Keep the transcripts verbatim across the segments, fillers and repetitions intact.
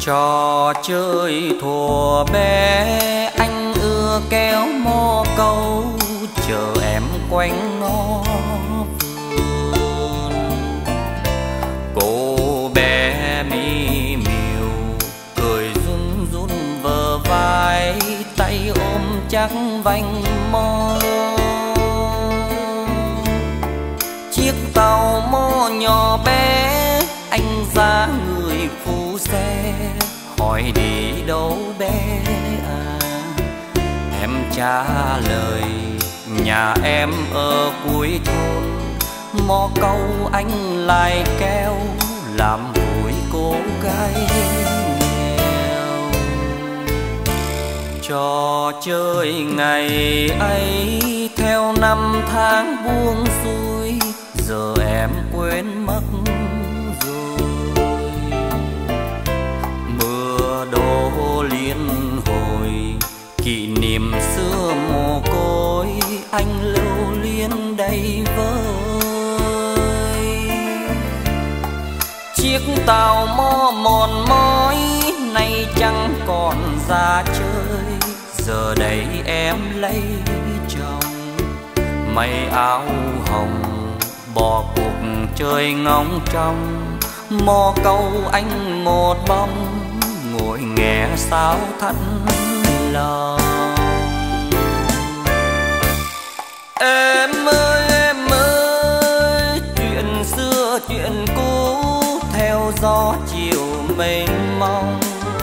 Trò chơi thuở bé anh ưa kéo mò câu, chờ em quanh ngõ vườn. Cô bé mi miều cười run run vờ vai, tay ôm chắc vành mò. Chiếc tàu mò nhỏ bé anh ra người phụ xe, hỏi đi đâu bé à? Em trả lời nhà em ở cuối thôn, mò câu anh lại kéo làm vui cô gái nghèo. Trò chơi ngày ấy theo năm tháng buông xuôi, giờ em quên mất rồi. Mưa đổ liên hồi kỷ niệm xưa mồ côi, anh lưu luyến đây với. Chiếc tàu mò mòn mỏi nay chẳng còn ra chơi, giờ đây em lấy chồng. Mây áo hồng bỏ cuộc chơi ngóng trong, mò câu anh một bóng ngồi nghe sao thắt lòng. Em ơi em ơi, chuyện xưa chuyện cũ theo gió chiều mênh mông.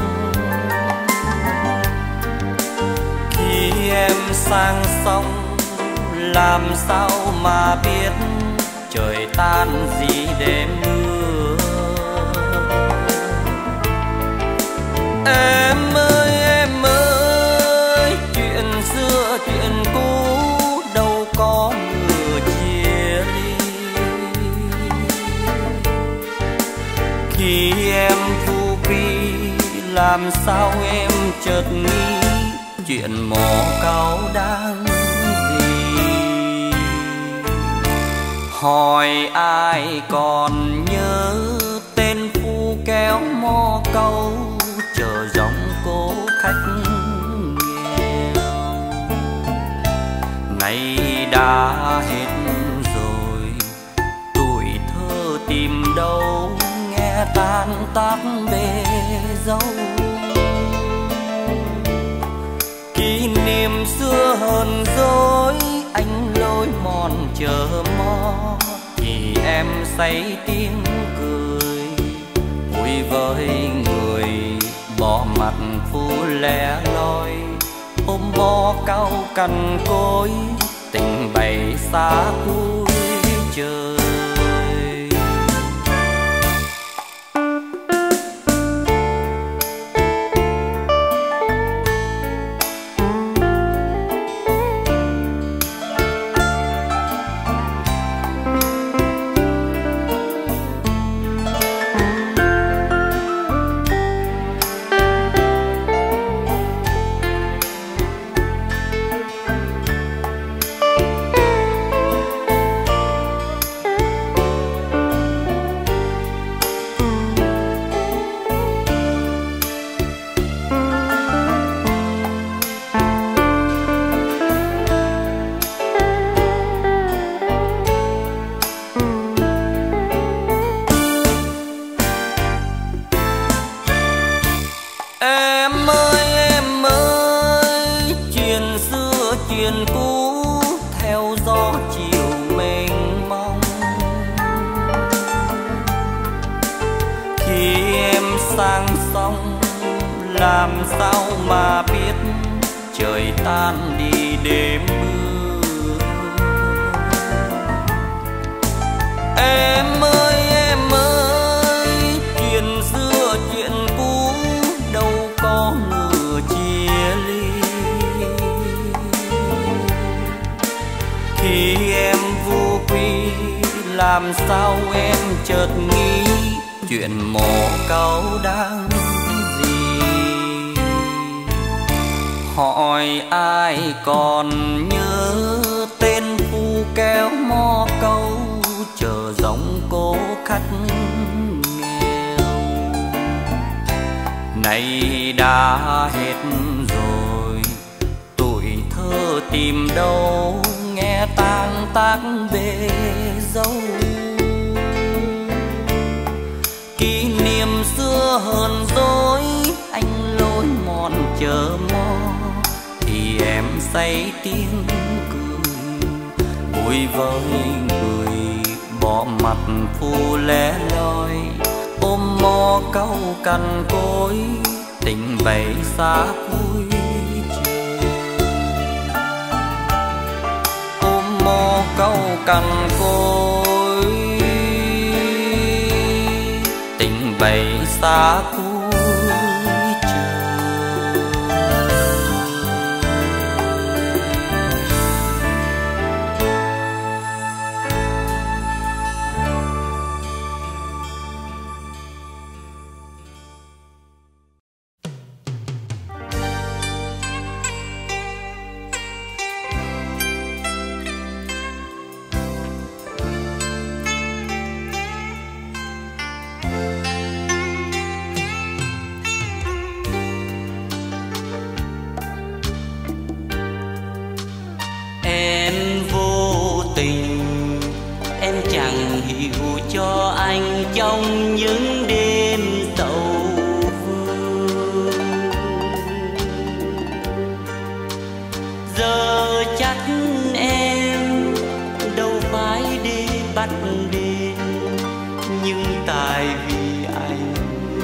Khi em sang sông làm sao mà biết trời tan gì đêm mưa. Em ơi em ơi, chuyện xưa chuyện cũ đâu có ngờ chia ly. Khi em vu vi làm sao em chợt nghĩ chuyện mò câu đáng gì. Hỏi ai còn nhớ tên phu kéo mò câu, chờ giống cô khách nghèo. Ngày đã hết rồi, tuổi thơ tìm đâu nghe tan tác bề dâu. Kỷ niệm xưa hờn dỗi anh lối mòn chờ mò, thì em say tiếng cười vui với người bỏ mặt phu lẻ loi. Ôm bó cao cằn cối tình bày xa cuối trời. Làm sao mà biết trời tan đi đêm mưa. Em ơi em ơi, chuyện xưa chuyện cũ đâu có ngờ chia ly. Khi em vô quy làm sao em chợt nghĩ chuyện mò câu đáng. Hỏi ai còn nhớ tên phu kéo mò câu, chờ giống cô khách nghèo. nay đã hết rồi, tuổi thơ tìm đâu nghe tan tác bể dâu. Kỷ niệm xưa hờn dỗi anh lối mòn chờ mò, thì em say tiếng cười vui với người bỏ mặt phu lẻ loi, ôm mò câu cằn cối tình bầy xa cuối trời. Ôm mò câu cằn cối tình bầy xa cuối. Cho anh trong những đêm sầu vương, giờ chắc em đâu phải đi bắt đêm, nhưng tại vì anh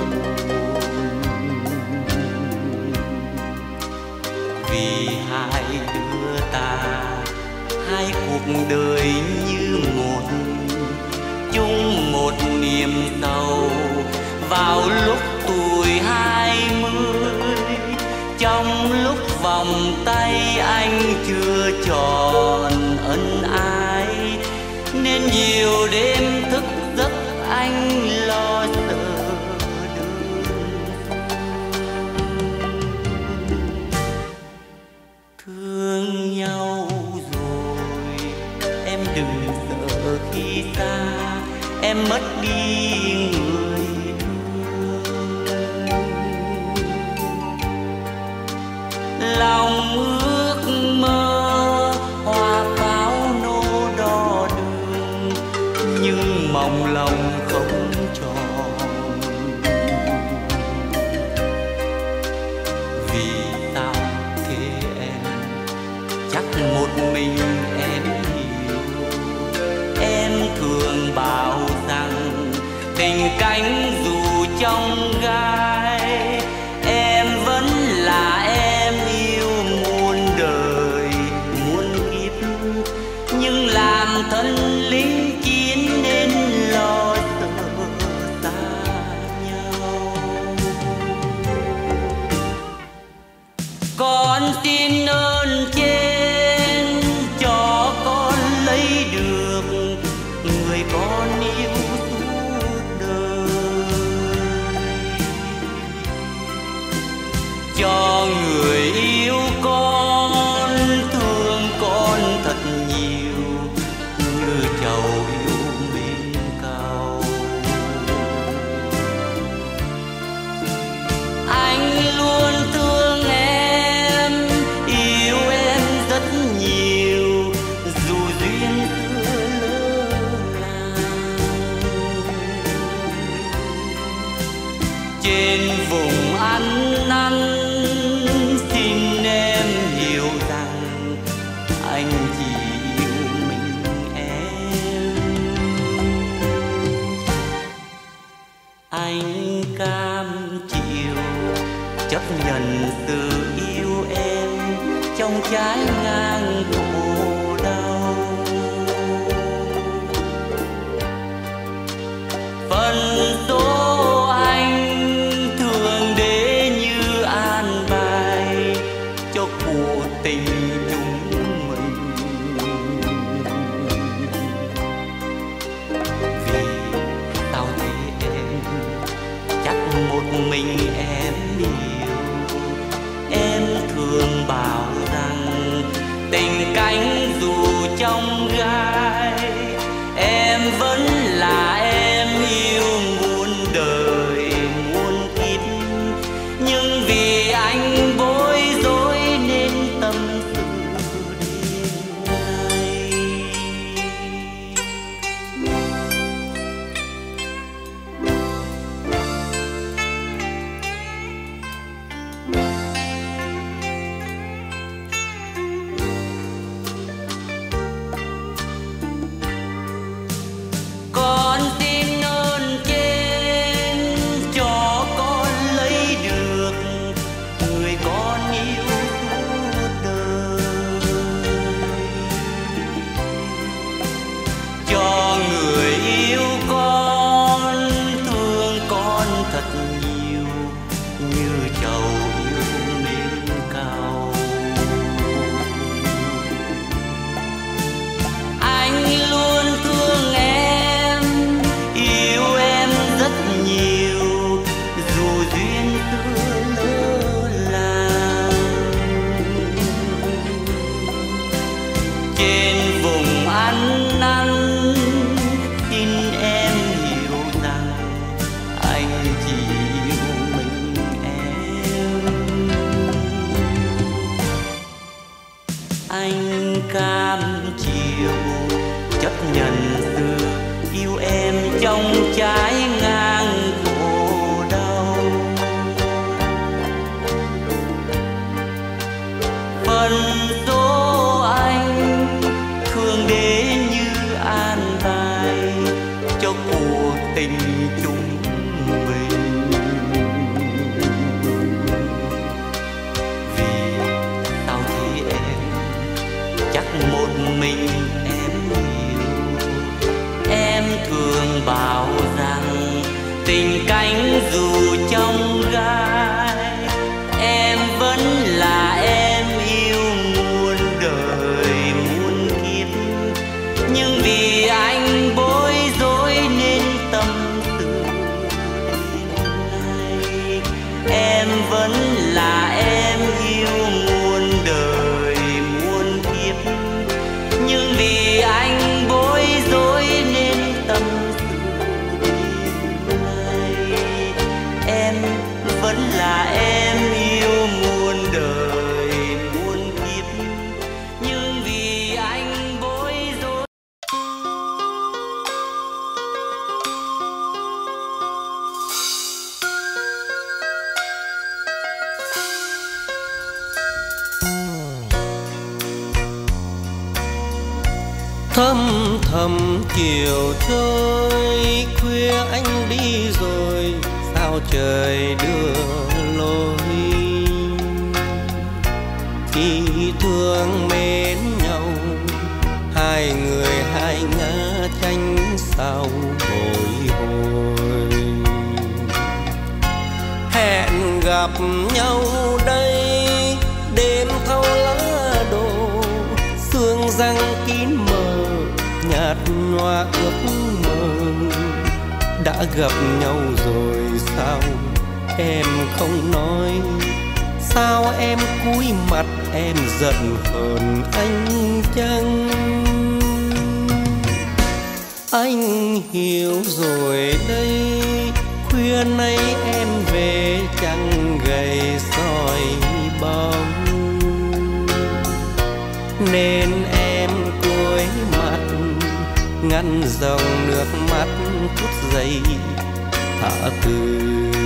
vì hai đứa ta hai cuộc đời như một, chung một niềm sầu vào lúc tuổi hai mươi. Trong lúc vòng tay anh chưa tròn ân ái, nên nhiều đêm thức giấc anh lo sợ đơn. Thương nhau rồi em đừng sợ khi xa, em mất đi người thương. Lòng ước mơ hoa pháo nô đo đường, nhưng mong lòng không tròn. Vì sao thế em, chắc một mình em hiểu. Em thường bảo tình cánh dù trong gai, em vẫn là em yêu muôn đời muôn kiếp. Nhưng làm thân lính chiến nên lo sợ xa nhau. Con xin ơn trên cho con lấy được người con yêu cho người yêu con, thương con thật nhiều như chầu yêu bên cầu. Anh luôn thương em, yêu em rất nhiều, dù duyên xưa lỡ làng. Trên vùng ăn năn xin em hiểu rằng anh chỉ yêu mình em. Anh cam chịu chấp nhận sự yêu em trong trái ngang khổ đau. Phần số anh thường để như an bài cho cuộc tình chúng mình. Vì sao thế em, chắc một mình em yêu. Em thường bảo rằng tình cánh dù trong gai, em vẫn là em yêu muôn đời muôn kiếp. trên vùng ăn năn. Xin em hiểu rằng anh chỉ yêu mình em. Anh cam chịu chấp nhận sự yêu em trong trái ngang khổ đau. Phần số anh thương đến như an bài cho cuộc tình chúng mình. Vì sao thế em, chắc một mình em hiểu. Em thường bảo rằng tình cánh dù trong gai, em vẫn là em yêu muôn đời muôn kiếp. Nhưng vì anh bối rối nên tâm tư đến nay, em vẫn là em yêu muôn đời muôn kiếp. Nhưng vì anh bối rối nên tâm sự đến nay, em vẫn là em yêu muôn đời muôn kiếp. Nhưng vì anh bối rối. Thâm thầm chiều trôi, khuya anh đi rồi, sao trời đưa lối. Khi thương mến nhau, hai người hai ngã tranh sao bồi hồi. Hẹn gặp nhau đây, đêm thâu lá đổ, sương răng kín mờ, nhạt nhòa ước mơ. Đã gặp nhau rồi sao em không nói? Sao em cúi mặt em giận hờn anh chăng? Anh hiểu rồi đây, khuya nay em về chẳng gầy soi bóng. Nên em cúi mặt ngăn dòng nước mắt phút giây thả từ.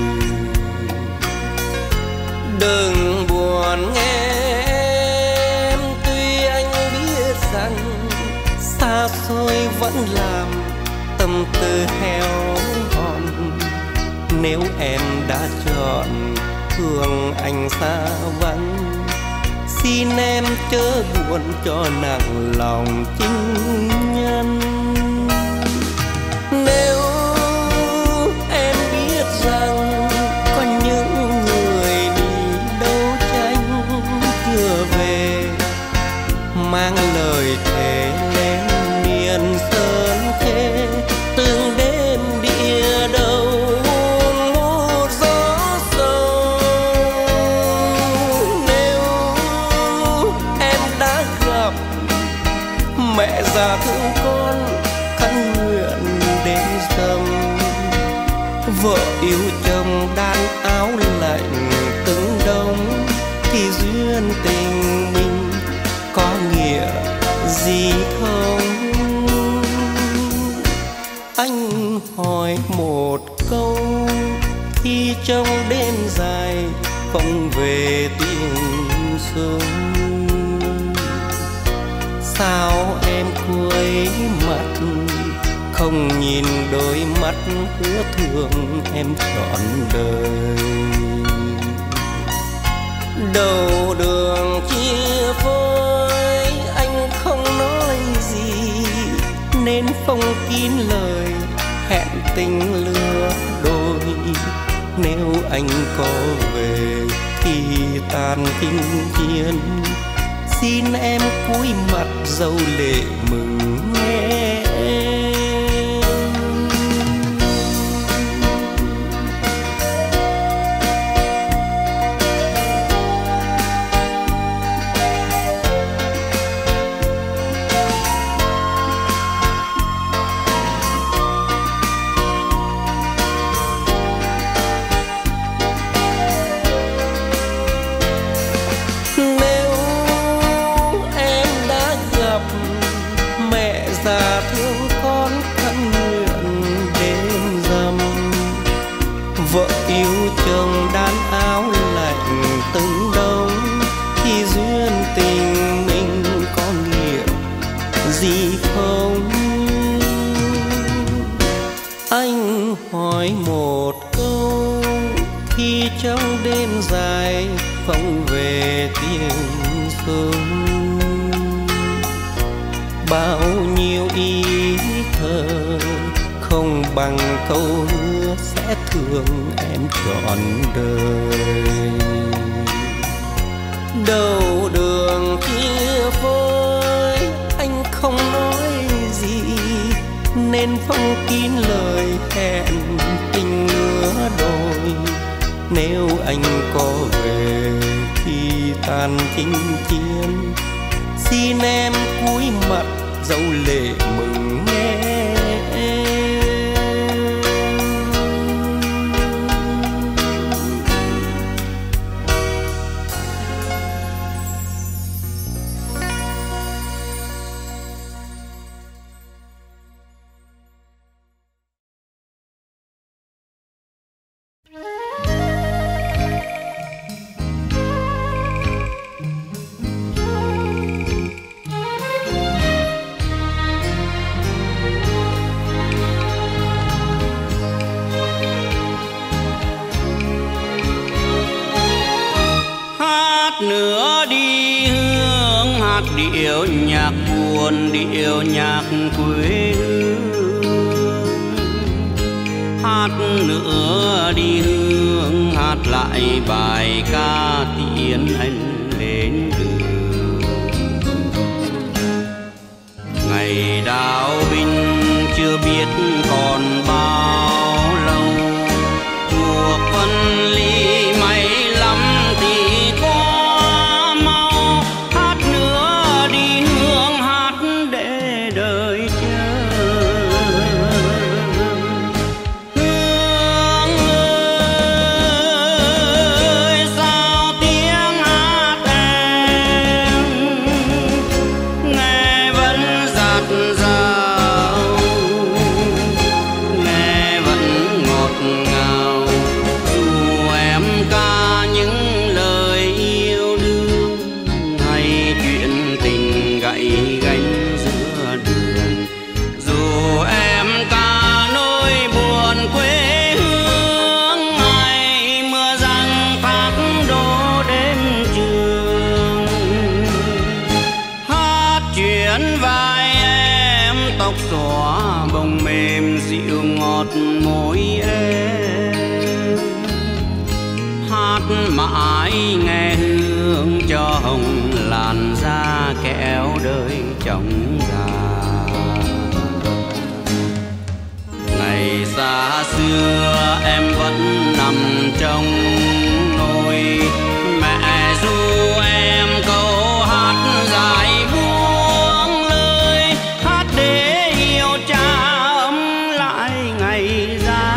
Đừng buồn nghe em, tuy anh biết rằng xa xôi vẫn làm tâm tư heo hon. Nếu em đã chọn thương anh xa vắng, xin em chớ buồn cho nặng lòng chính nhân. Nếu em biết rằng có những người đi đấu tranh chưa về, mang lời thề lên miền sơn khê, từng đêm địa đầu một gió sâu. Nếu em đã gặp mẹ già thương con, khấn nguyện đến dầm. Vợ yêu chồng đan áo lạnh từng đông, thì duyên tình mình có nghĩa gì không? Anh hỏi một câu, khi trong đêm dài vọng về tiếng sông, sao em cúi mặt không nhìn đôi mắt hứa thương em trọn đời? Đầu đường chia phôi anh không nói gì, nên phong kín lời hẹn tình lứa đôi. Nếu anh có về thì tàn kinh chiến, xin em cúi mặt dấu lệ mừng nghe em. già thương con khấn nguyện đêm rằm. Vợ yêu chồng đan áo lạnh từng đông, thì duyên tình mình có nghĩa gì không? Anh hỏi một câu khi trong đêm dài phóng về tiếng sớm, bao nhiêu ý thơ không bằng câu hứa sẽ thương em trọn đời. Đầu đường chia phôi anh không nói gì, nên phong kín lời hẹn tình nửa đôi. Nếu anh có về khi tàn chinh chiến, xin em cúi mặt dấu lệ mừng nghe. Nữa đi hương hát điệu nhạc buồn, điệu nhạc quê hương. Hát nữa đi hương hát lại bài ca tiễn anh lên đường. Ngày đào binh chưa biết còn bao lâu, cuộc phân ly may lắm thì mãi nghe hương cho hồng làn da kéo đời trong già. Ngày xa xưa em vẫn nằm trong nôi, mẹ ru em câu hát dài buông lời, hát để yêu cha ấm lại ngày ra.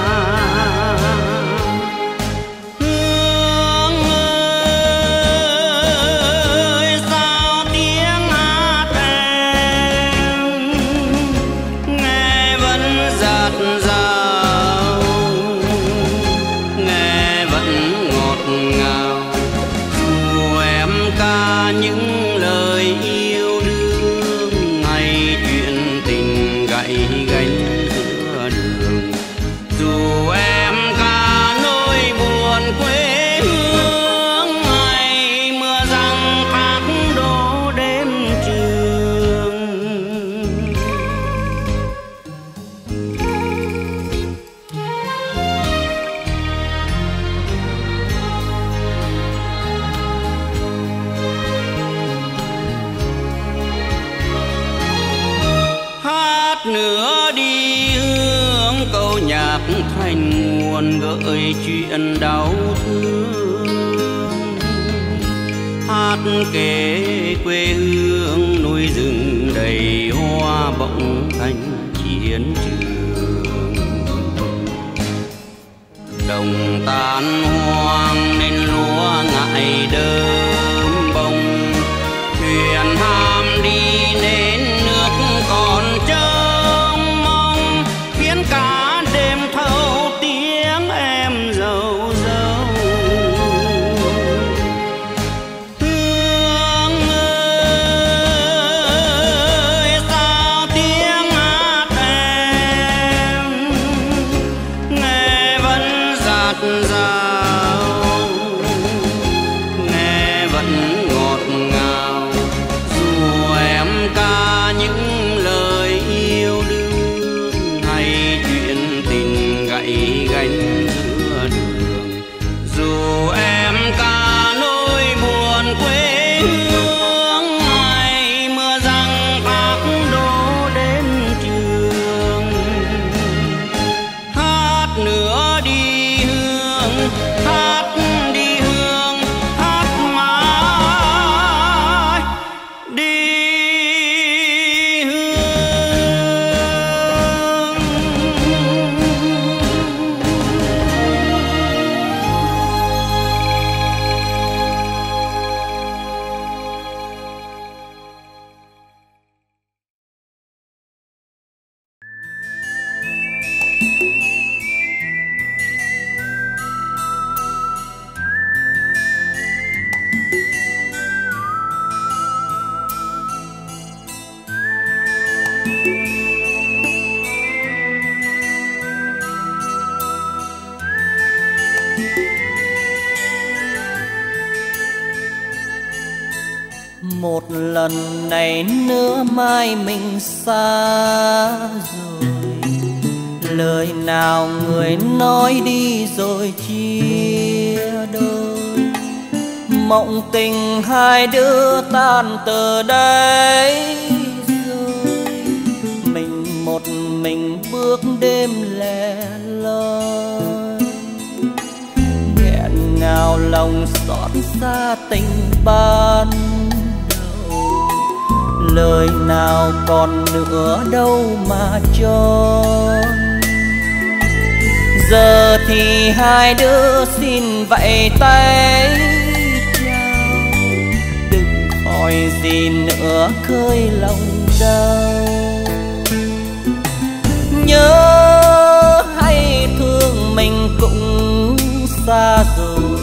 Nữa đi hương câu nhạc thành nguồn gợi chuyện đau thương. Hát kể quê hương núi rừng đầy hoa bỗng thành chiến trường. Đồng tan hoang nên lúa ngại đơm bông, thuyền ham đi nên nước còn lần này nữa mai mình xa rồi. Lời nào người nói đi rồi chia đôi. Mộng tình hai đứa tan từ đây rồi. Mình một mình bước đêm lẻ loi. Nghẹn ngào lòng xót xa tình ban đầu. Lời nào còn nữa đâu mà tròn. Giờ thì hai đứa xin vẫy tay chào. Đừng hỏi gì nữa khơi lòng đau. Nhớ hay thương mình cũng xa rồi.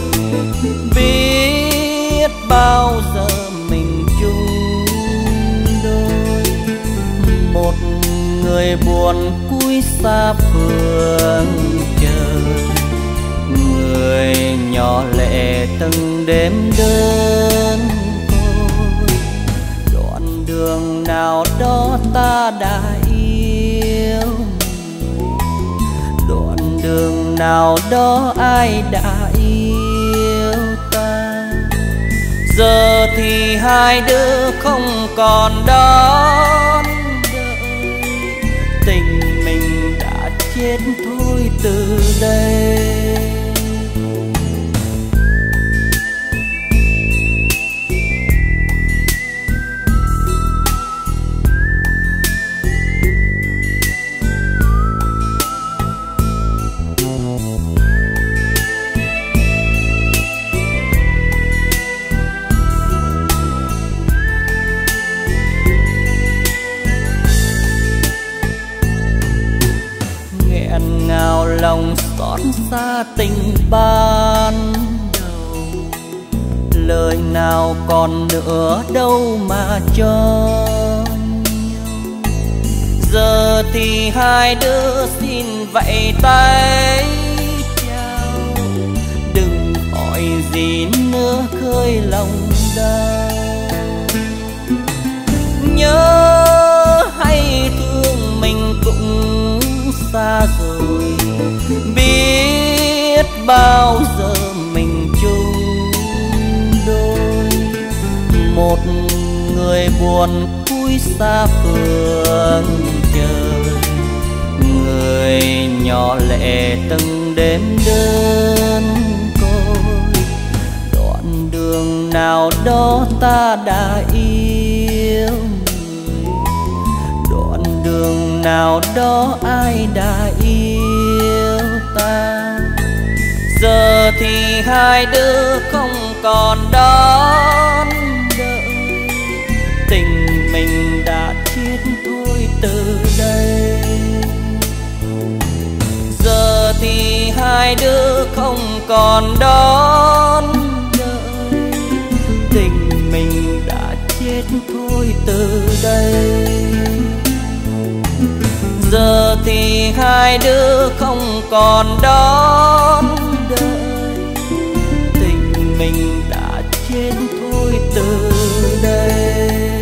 Biết bao giờ mình chung đôi. Một người buồn cúi xa phương trời. Người nhỏ lệ từng đêm đơn côi. Đoạn đường nào đó ta đã yêu. Đoạn đường nào đó ai đã yêu ta. Giờ thì hai đứa không còn đón đợi. Tình mình đã chết thôi từ đây. Lòng xót xa tình ban đầu. Lời nào còn nữa đâu mà cho nhau. Giờ thì hai đứa xin vẫy tay chào. Đừng hỏi gì nữa khơi lòng đau. Nhớ hay thương mình cũng xa rồi. Biết bao giờ mình chung đôi. Một người buồn cúi xa phương trời. Người nhỏ lệ từng đêm đơn côi. Đoạn đường nào đó ta đã yêu người. Đoạn đường nào đó ai đã yêu ta. Giờ thì hai đứa không còn đón đợi. Tình mình đã chết thôi từ đây. Giờ thì hai đứa không còn đón đợi. Tình mình đã chết thôi từ đây. Giờ thì hai đứa không còn đón đợi. Tình mình đã chết thôi từ đây.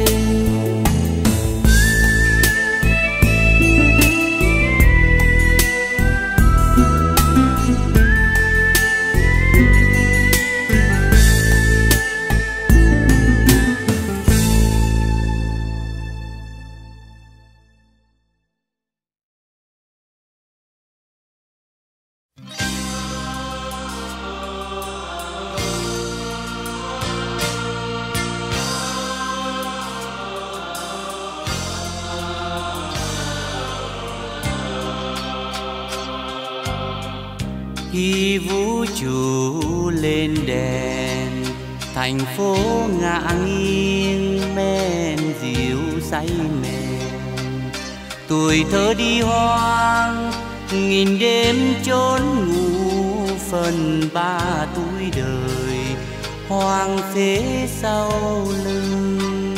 Khi vũ trụ lên đèn, thành phố ngả nghiêng men dịu say mềm. Tuổi thơ đi hoang, nghìn đêm chốn ngủ, phần ba tuổi đời hoang phế sau lưng.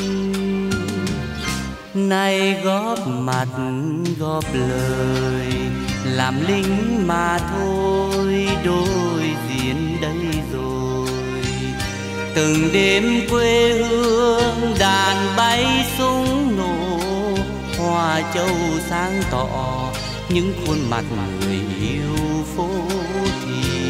Nay góp mặt góp lời, làm lính mà thôi, đôi diễn đây rồi. Từng đêm quê hương đàn bay súng nổ, Hoa Châu sáng tỏ những khuôn mặt người yêu phố thị.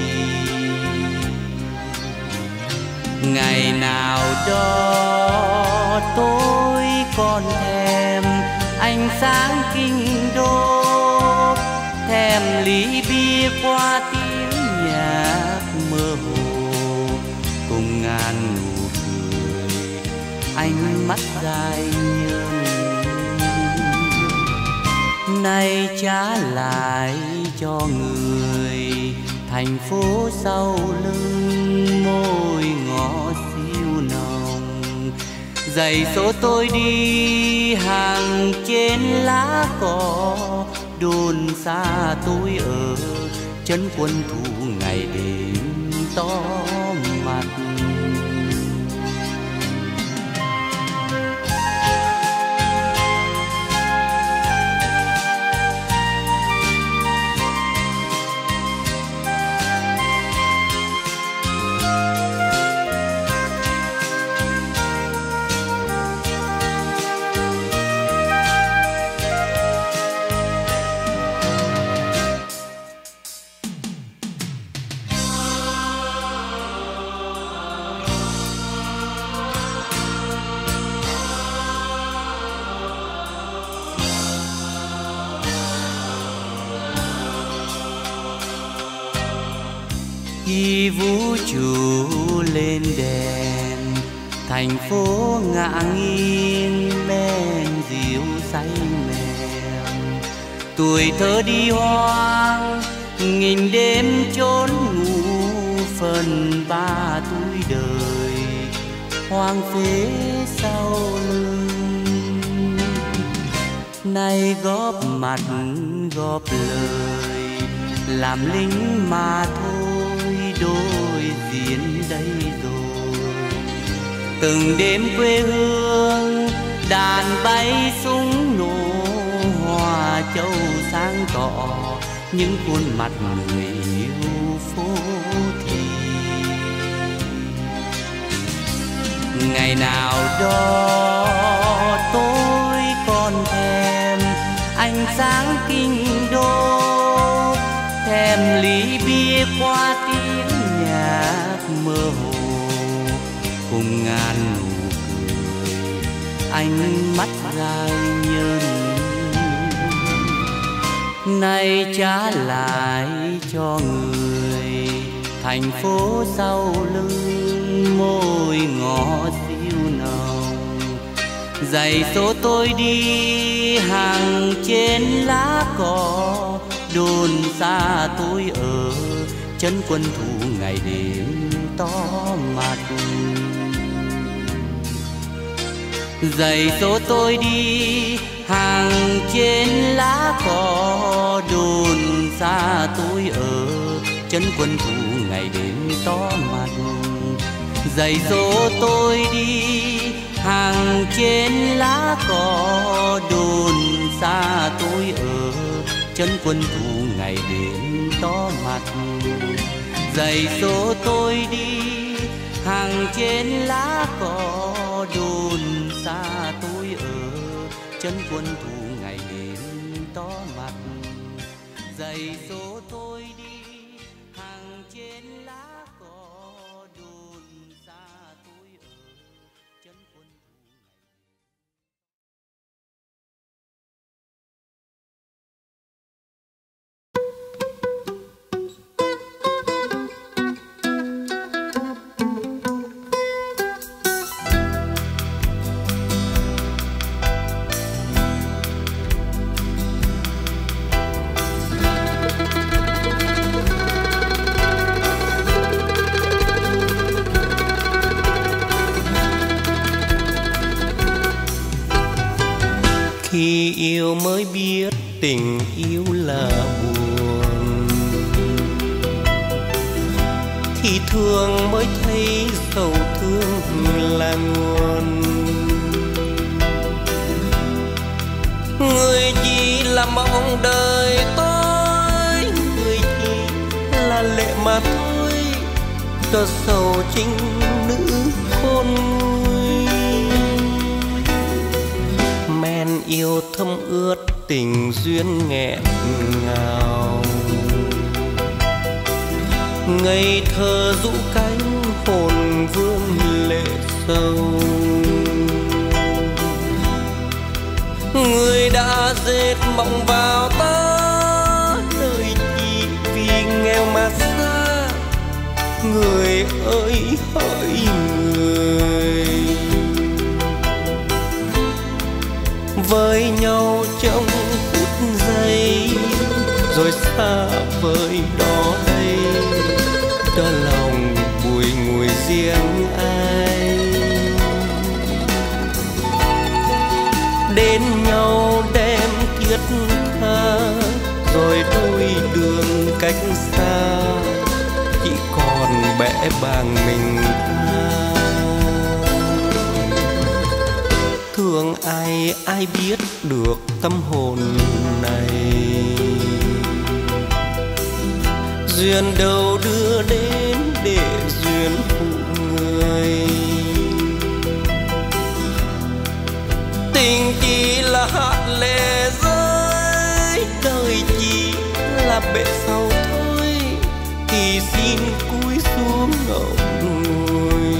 Ngày nào đó tôi còn thèm ánh sáng kinh đô, thèm ly bia qua tiếng nhạc mơ hồ, cùng ngàn nụ cười ánh mắt dài nhơn. Nay trả lại cho người thành phố sau lưng, môi ngõ siêu nồng. Giày số tôi đi hàng trên lá cỏ, đồn xa tôi ở chân quân thủ ngày đêm to mặt. Khi vũ trụ lên đèn, thành phố ngả nghiêng men rượu say mềm. Tuổi thơ đi hoang, nghìn đêm trốn ngủ, phần ba tuổi đời hoang phế sau lưng. Nay góp mặt góp lời, làm lính mà thôi, đôi diễn đây rồi. Từng đêm quê hương đàn bay súng nổ, Hoa Châu sáng tỏ những khuôn mặt người yêu phố thị. Ngày nào đó tôi còn thèm ánh sáng kinh đô, thèm ly bia qua tiếng nhạc mơ hồ, cùng ngàn nụ cười ánh mắt dài nhơn. Nay trả lại cho người thành phố sau lưng, môi ngõ siêu nồng. Giày số tôi đi hàng trên lá cỏ, đồn xa tôi ở chân quân thủ ngày đêm to mặt. Giày số tôi đi hàng trên lá cỏ, đồn xa tôi ở chân quân thủ ngày đêm to mặt. Giày số tôi đi hàng trên lá cỏ, đồn xa tôi ở chân quân thủ ngày đêm to mặt. Giày số tôi đi hàng trên lá cỏ, đồn xa tôi ở chân quân thủ ngày đêm to mặt. Giày số tôi đi hàng trên lá cỏ, đồn xa tôi ở chân quân thủ. Khi yêu mới biết tình yêu là buồn, thì thương mới thấy sầu thương là nguồn. Người chỉ là mong đời tôi, người chỉ là lệ mà thôi, cho sầu chính nữ nguôi. Men yêu thâm ướt tình duyên nghẹn ngào, ngây thơ rũ cánh hồn vương lệ sâu. Người đã dệt mộng vào ta, đời chỉ vì nghèo mà xa. Người ơi hỡi người, với nhau trong phút giây rồi xa vời đó đây. Đó lòng bùi ngùi riêng ai, đến nhau đem thiết tha rồi đôi đường cách xa. Chỉ còn bẽ bàng mình ta, thương ai ai biết được tâm hồn này. Duyên đâu đưa đến để duyên phụ người, tình chỉ là hạt lệ rơi. Đời chỉ là bể sau thôi, thì xin cúi xuống ngậm ngùi.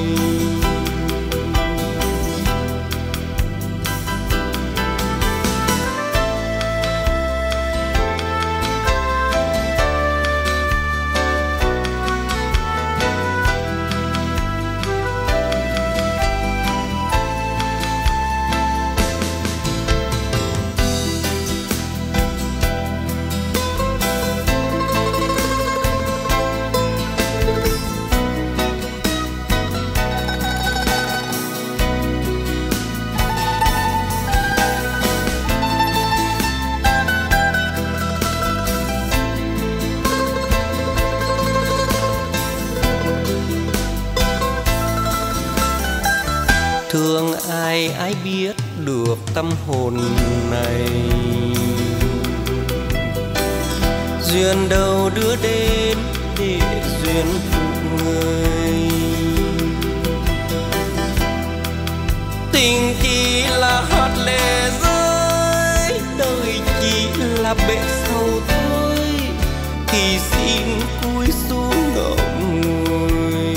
Thương ai ai biết được tâm hồn này. Duyên đâu đưa đến để duyên phụ người, tình chỉ là hạt lệ rơi. Đời chỉ là bể sâu thôi, thì xin cúi xuống ngậm ngùi.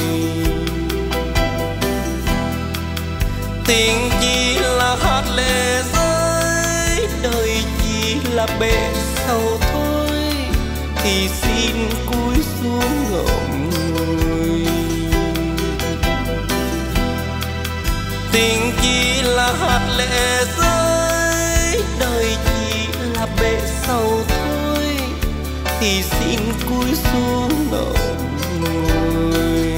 Tình chỉ là hạt lệ rơi, đời chỉ là bể sâu thôi, thì xin cúi xuống ngậm ngùi. Tình chỉ là hạt lệ rơi, đời chỉ là bể sâu thôi, thì xin cúi xuống ngậm ngùi.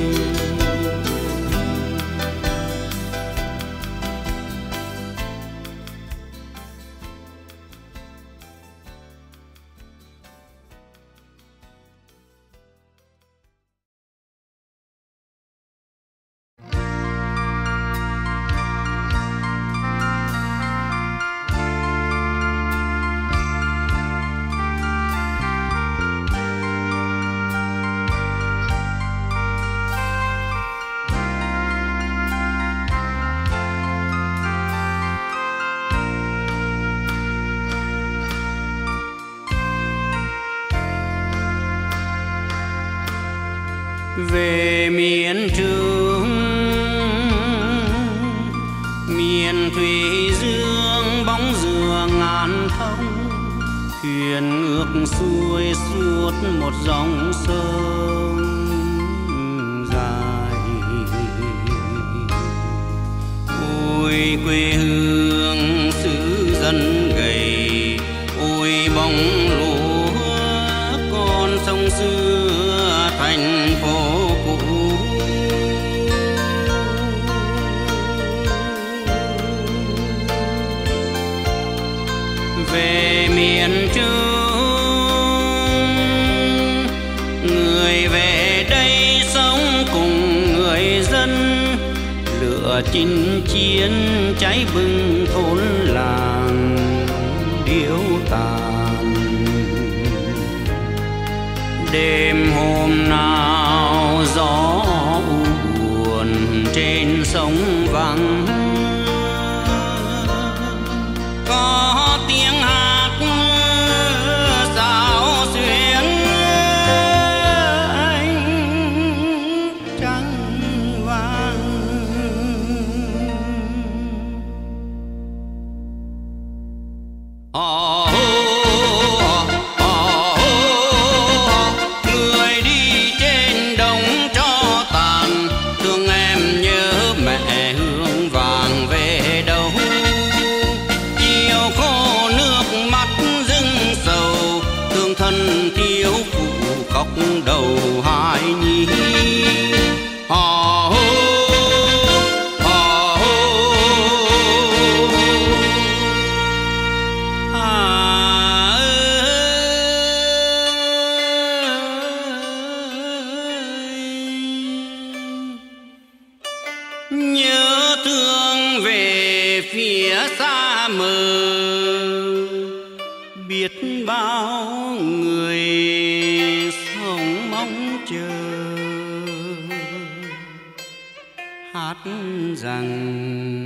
Về miền Trung, miền thủy dương bóng dừa ngàn thông, thuyền ngược xuôi suốt một dòng sông dài. Ôi quê hương xứ dân gầy, ôi bóng lúa con sông xưa thành phố cũ. Về miền Trung, người về đây sống cùng người dân, lửa chinh chiến cháy bừng thôn làng điếu tàn. Đêm hôm nào gió buồn trên sông Hò hô, hò hô, người đi trên đồng tro tàn, thương em nhớ mẹ hương vàng về đâu. Chiều khô nước mắt dưng sầu, thương thân thiếu phụ khóc đầu hai nhi. Hò hô, hò hô, à ơi, nhớ thương về phía xa mờ, biết bao người sống mong chờ, hát rằng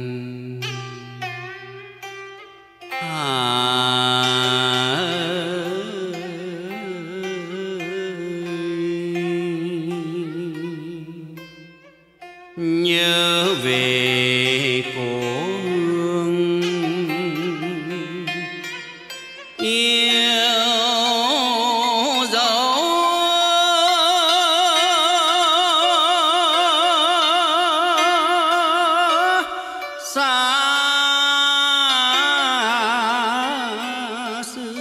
à nhớ về cố hương yêu dấu xa xưa.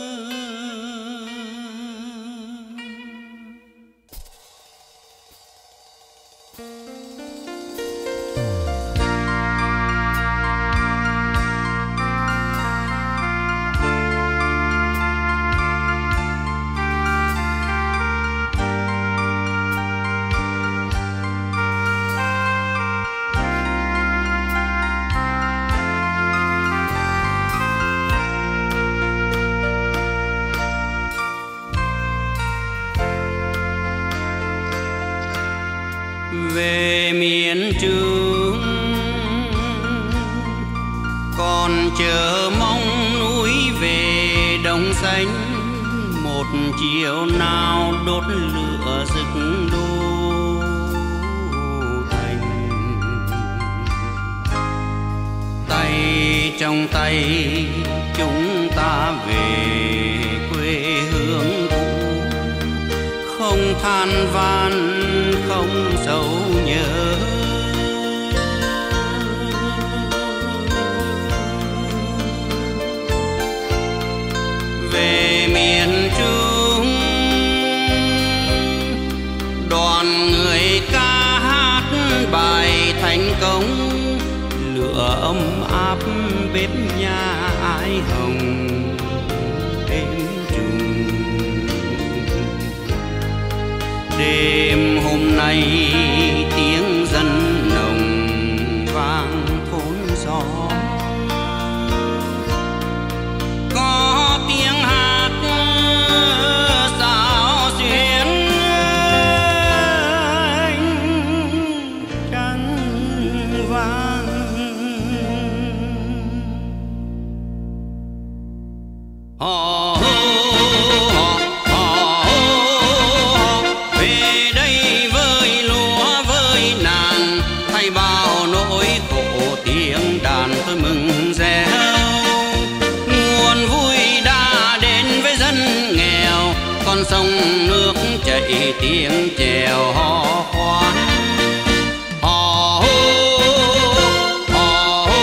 Về miền Trung còn chờ mong núi về đồng xanh, một chiều nào đốt lửa rực đô thành. Tay trong tay chúng ta về quê hương cũ, không than van không sầu nhớ. Về miền Trung đoàn người ca hát bài thành công, lửa ấm áp bếp nhà ái hồng đêm trùng. Đêm hôm nay tiếng dân nồng vang thốn gió, có tiếng hát xao xuyến trắng vàng. Hò hô, hò hò, về đây với lúa với nàng, thay bao nỗi khổ tiếng đàn tôi mừng reo. Nguồn vui đã đến với dân nghèo, con sông nước chảy tiếng chèo hò khoan. Hò hô, hò hô,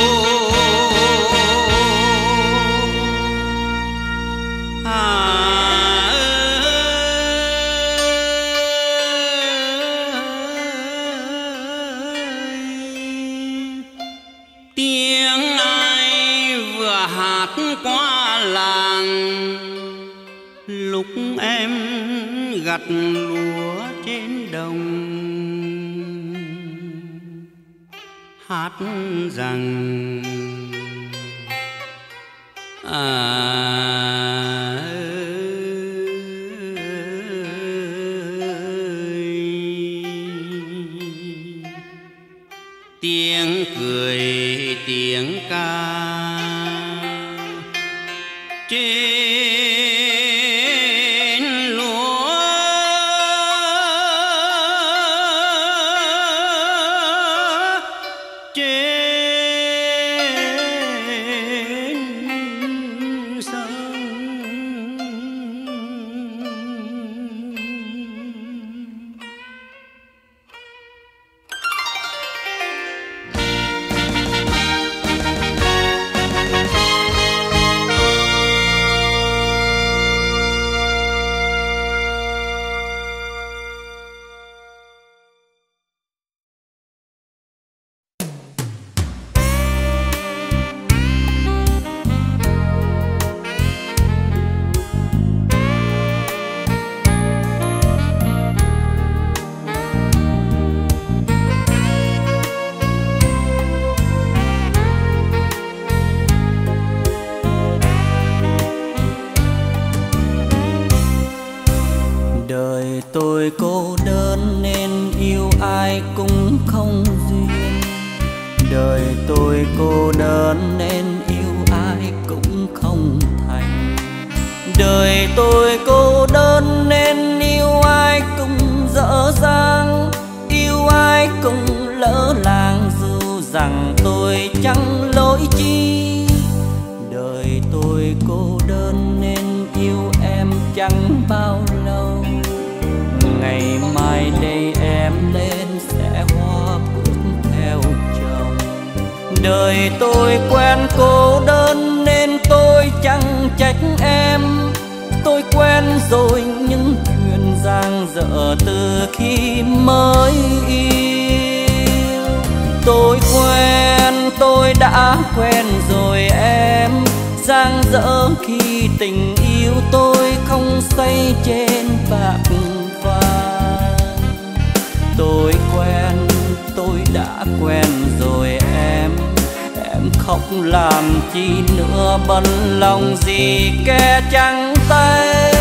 à ơi, tiếng ai vừa hát qua làng, lúc em gặt lúa trên đồng, hát rằng à tiếng cười tiếng ca trên lúa trên tôi cô đơn nên yêu ai cũng không duyên. Đời tôi cô đơn nên yêu ai cũng không thành. Đời tôi cô đơn nên yêu ai cũng dở dang, yêu ai cũng lỡ làng dù rằng tôi chẳng lỗi chi. Đời tôi cô đơn nên yêu em chẳng bao lâu. Ngày mai đây em lên sẽ hoa bước theo chồng. Đời tôi quen cô đơn nên tôi chẳng trách em. Tôi quen rồi những chuyện dang dở từ khi mới yêu. Tôi quen, tôi đã quen rồi em. Dang dở khi tình yêu tôi không xây trên bạc vàng. Tôi quen, tôi đã quen rồi em. Em khóc làm chi nữa, bận lòng gì kẻ trắng tay.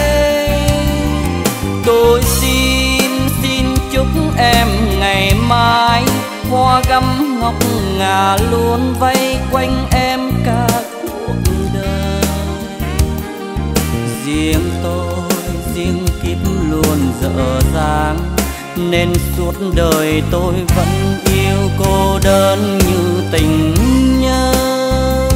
Tôi xin, xin chúc em ngày mai hoa gấm ngọc ngà luôn vây quanh em cả cuộc đời. Riêng tôi, riêng kiếp luôn dở dang nên suốt đời tôi vẫn yêu cô đơn như tình nhân.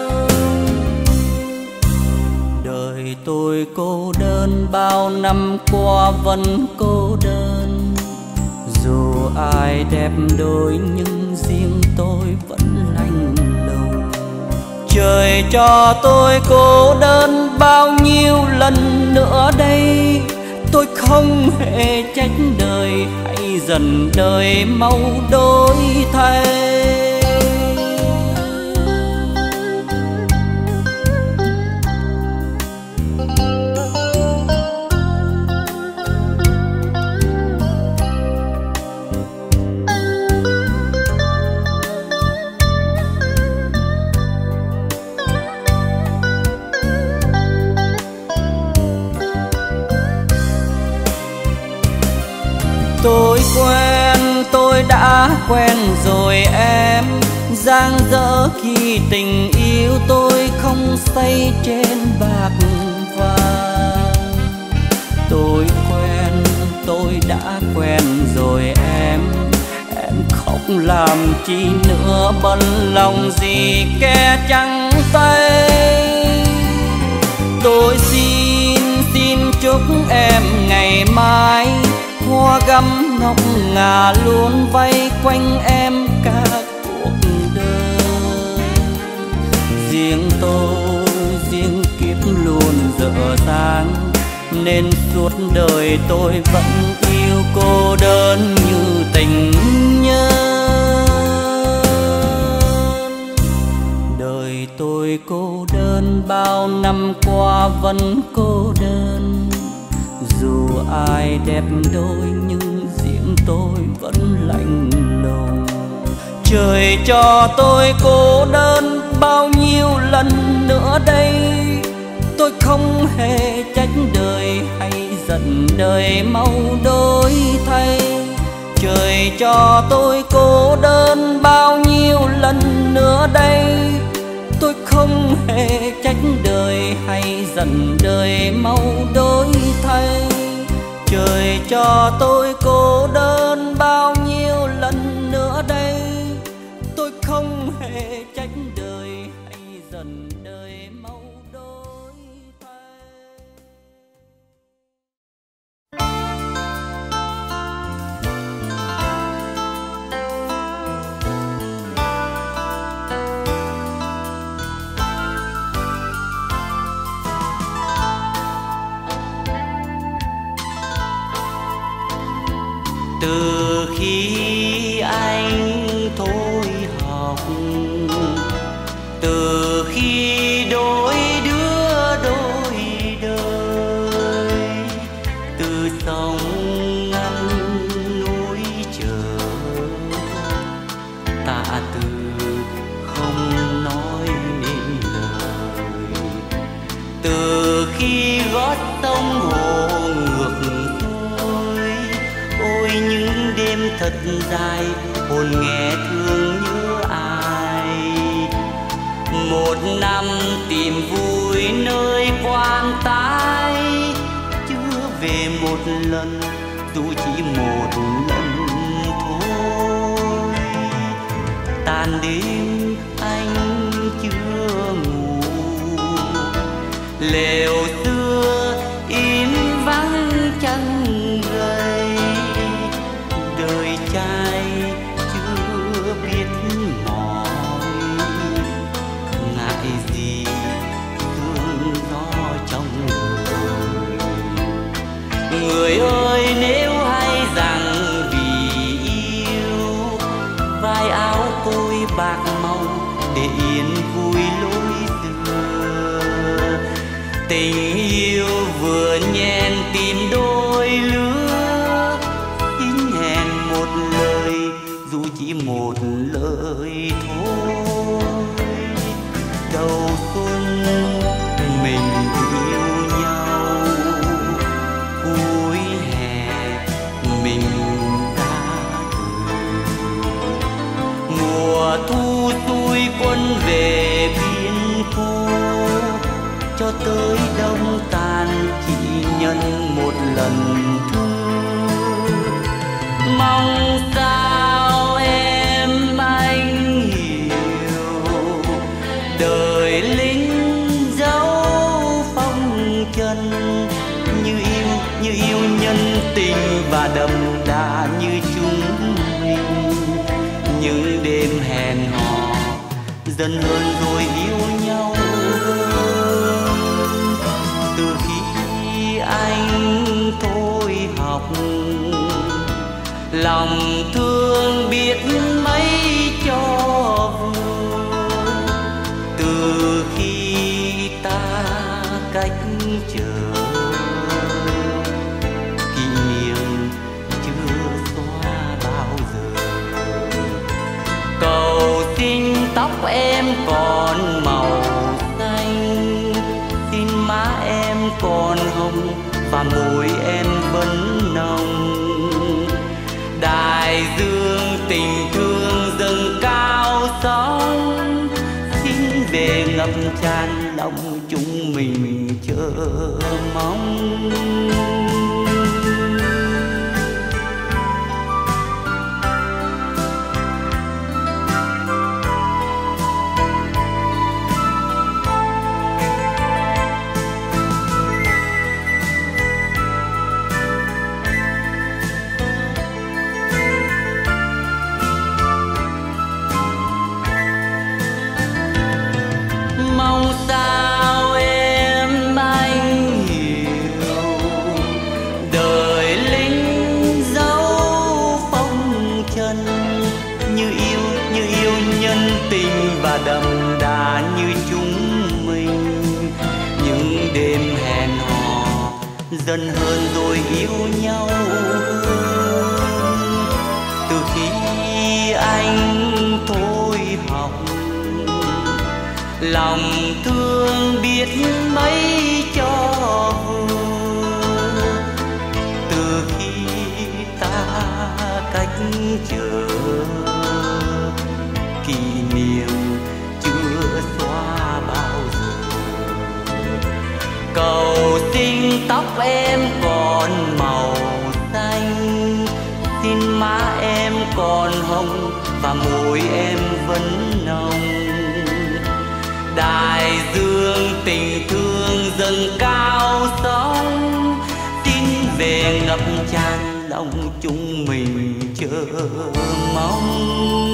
Đời tôi cô đơn bao năm qua vẫn cô đơn. Dù ai đẹp đôi nhưng riêng tôi vẫn lạnh lùng. Trời cho tôi cô đơn bao nhiêu lần nữa đây. Tôi không hề trách đời, hãy dần đời mau đổi thay. Tôi quen, tôi đã quen rồi em. Dang dở khi tình yêu tôi không xây trên bạc vàng. Tôi quen, tôi đã quen rồi em. Em khóc làm chi nữa, bận lòng gì kẻ trắng tay. Tôi xin, xin chúc em ngày mai hoa gấm ngọc ngà luôn vây quanh em cả cuộc đời. Riêng tôi, riêng kiếp luôn dở dang nên suốt đời tôi vẫn yêu cô đơn như tình nhân. Đời tôi cô đơn bao năm qua vẫn cô đơn. Dù ai đẹp đôi nhưng riêng tôi vẫn lạnh lùng. Trời cho tôi cô đơn bao nhiêu lần nữa đây. Tôi không hề trách đời, hãy giận đời mau đổi thay. Trời cho tôi cô đơn bao nhiêu lần nữa đây. Tôi không hề trách đời, hãy giận đời mau đổi thay. Trời cho tôi cô đơn bao nhiêu lần nữa đây. Tôi không hề trách đời, hãy giận đời mau đổi thay. Từ khi anh thôi học, từ khi đôi đứa đôi đời, từ sông ngăn núi chờ, ta từ không nói nên lời. Từ khi gót sông hồ ngược xuôi, thật dài, hồn nghe thương nhớ ai. Một năm tìm vui nơi quan tái, chưa về một lần dù chỉ một lần thôi. Tàn đêm anh chưa ngủ, lều xưa im vắng chân gầy. Đời trai chưa biết mỏi, ngại gì sương gió trong đời. Người ơi nếu hay rằng vì yêu, vai áo tôi bạc màu để yên vui lối xưa. Tình yêu vừa nhen tìm đôi lứa, xin hẹn một lời dù chỉ một lời thôi. Đầu xuân mình yêu nhau, cuối hè mình ra đời. Mùa thu xuôi quân về biên phố, cho tới đông tàn chỉ nhân một lần thương. Mong sao em anh hiểu, đời lính dấu phong trần. Như yêu, như yêu nhân tình và đậm đà như chúng mình. Những đêm hẹn hò dần hơn rồi yêu nhau. Từ khi anh thôi học, lòng thương biết mấy cho vừa. Từ khi ta cách trở, kỷ niệm chưa xóa bao giờ. Cầu xin tóc em còn màu xanh, xin má em còn hồng và môi em vẫn nồng. Đại dương tình thương dâng cao sóng, xin về ngập tràn lòng chúng mình chờ mong. Mong sao em anh hiểu, đời lính dấu phong trần. Như yêu, như yêu nhân tình và đậm đà như chúng mình. Những đêm hẹn hò dần hơn rồi yêu nhau. Từ khi anh thôi học, lòng thương biết mấy cho vừa. Từ khi ta cách trở, kỷ niệm chưa xóa bao giờ. Cầu xin tóc em còn màu xanh, xin má em còn hồng và môi em vẫn nồng. Đại dương tình thương dâng cao sóng, xin về ngập tràn lòng chúng mình chờ mong.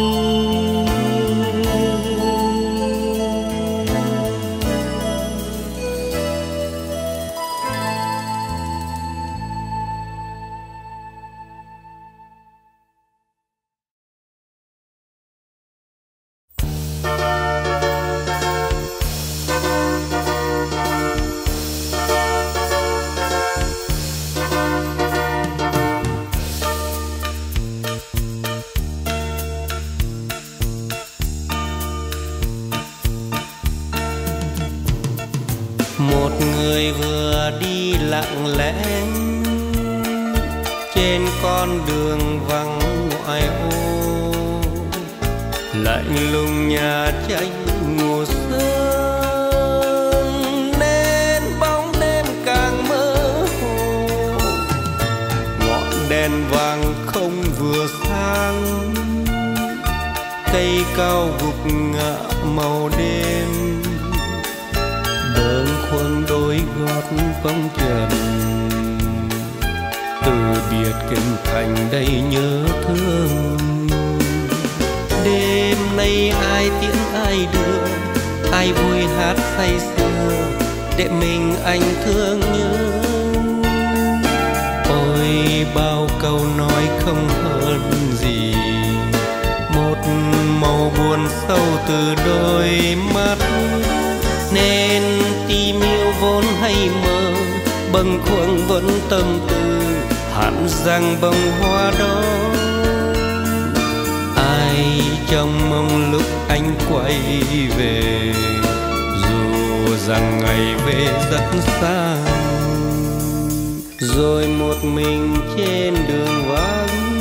Một người vừa đi lặng lẽ trên con đường vắng ngoại ô. Lạnh lùng nhà tranh mùa sương nên bóng đêm càng mơ hồ. Ngọn đèn vàng không vừa sáng, cây cao gục ngã màu đêm. Bâng khuâng đôi gót vắng trần, từ biệt kinh thành đầy nhớ thương. Đêm nay ai tiễn ai đưa, ai vui hát say sưa, để mình anh thương nhớ. Ôi bao câu nói không hơn gì, một màu buồn sâu từ đôi mắt. Nên tìm yêu vốn hay mơ, bâng khuâng vẫn tâm tư, hẳn rằng bông hoa đó. Ai trong mong lúc anh quay về, dù rằng ngày về rất xa. Rồi một mình trên đường vắng,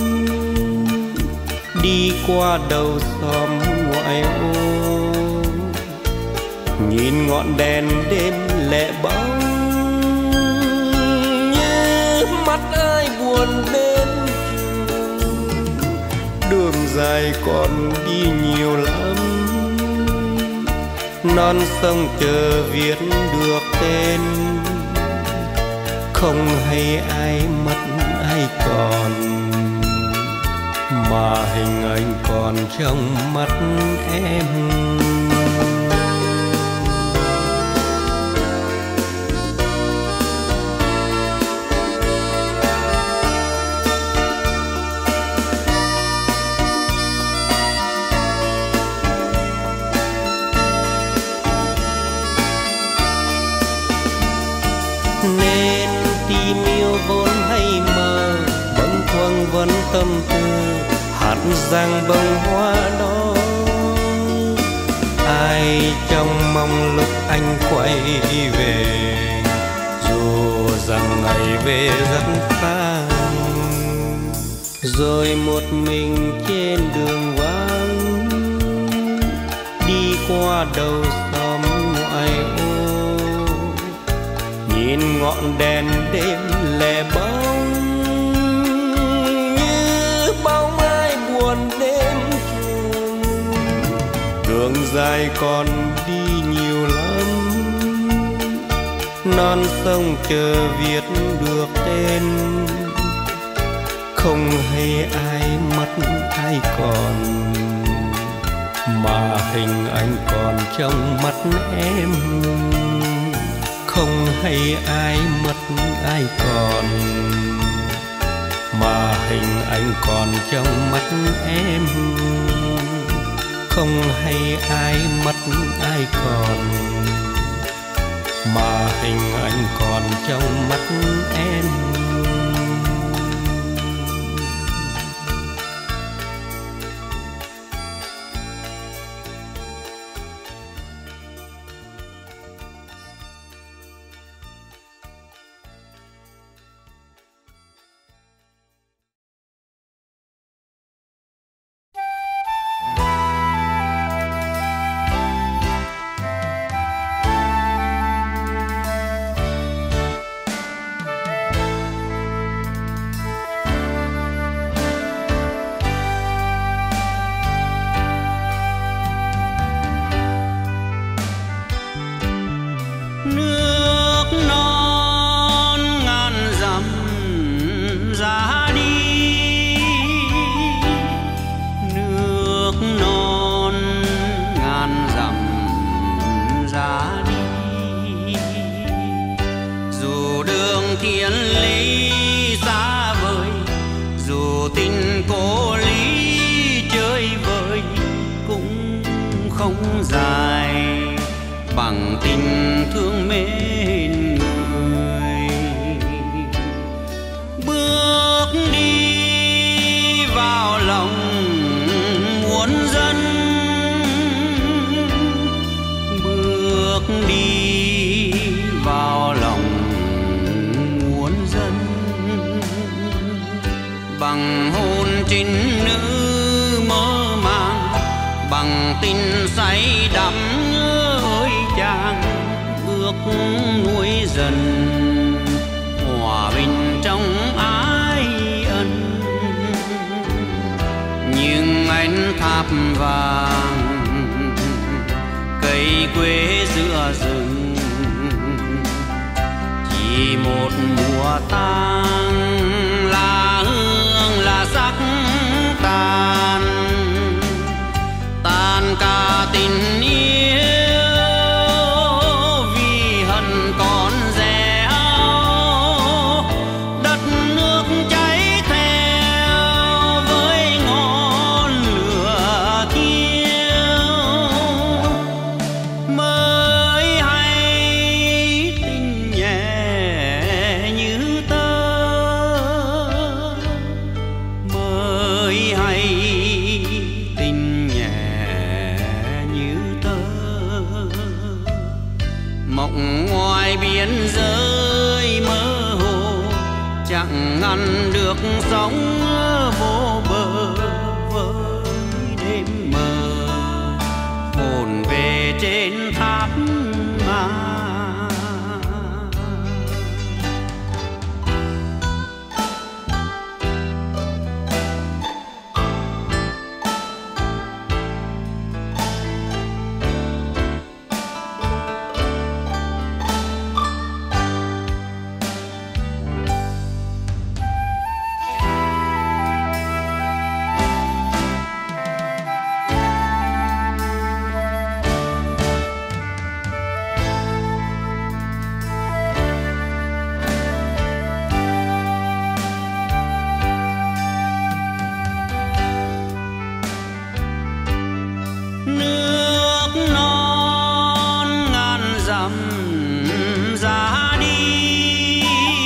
đi qua đầu xóm ngoại ô. Nhìn ngọn đèn đêm lẻ bóng, như mắt ai buồn đến trường. Đường dài còn đi nhiều lắm, non sông chờ viết được tên. Không hay ai mất ai còn, mà hình ảnh còn trong mắt em. Nên tìm yêu vốn hay mơ, bâng khuâng vẫn tâm tư, hạt rằng bông hoa đó. Ai trong mong lúc anh quay về, dù rằng ngày về rất xa. Rồi một mình trên đường vắng, đi qua đầu xóm ngoại ô. Nhìn ngọn đèn đêm lẻ bóng, như bóng ai buồn đêm trường. Đường dài còn đi nhiều lắm, non sông chờ viết được tên. Không hay ai mất ai còn, mà hình ảnh còn trong mắt em. Không hay ai mất ai còn, mà hình ảnh còn trong mắt em. Không hay ai mất ai còn, mà hình ảnh còn trong mắt em. bằng hôn trinh nữ tình say đắm ơi chàng ước nuối dần hòa bình trong ái ân. Nhưng anh tháp vàng cây quê giữa rừng chỉ một mùa tang là hương là sắc tàn tàn cả tình yêu vì hận còn dẻo đất nước cháy theo với ngọn lửa thiêu mới hay tình nhẹ như tơ mới hay tình nhẹ như tơ mộng ngoài biên giới mơ hồ chẳng ngăn được sóng vô bờ với đêm mờ hồn về trên tháp mà. Nước non ngàn dặm ra đi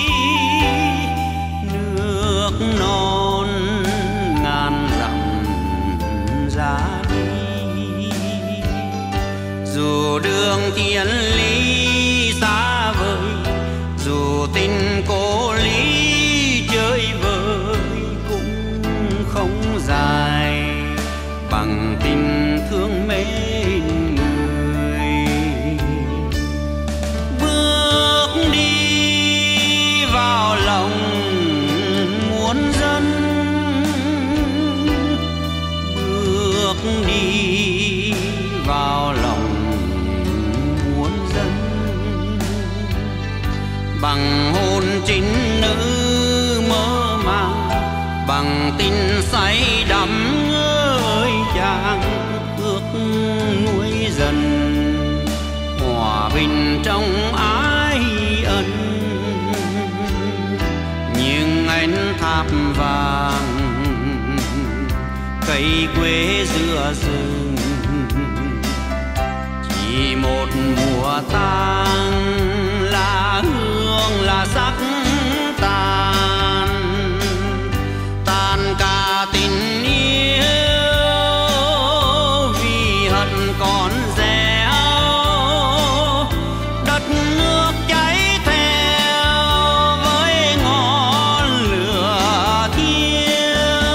nước non ngàn dặm ra đi dù đường thiên lý xa vời dù tình cô lý chơi vơi cũng không dài bằng tình thương mến người. Bước đi vào lòng muôn dân bước đi vào lòng muôn dân bằng hồn chính nữ mơ màng bằng tình say đắm ơi chàng ước nuối dần hòa bình trong ái ân. Nhưng anh tháp vàng cây quê giữa rừng chỉ một mùa tang là hương là sắc tàn tàn cả tình yêu vì hận còn dẻo đất nước cháy theo với ngọn lửa thiêu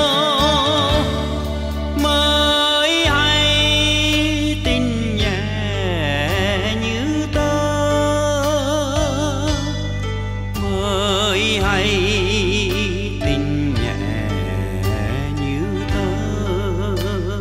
mới hay tình nhẹ như tơ mới hay tình nhẹ như tơ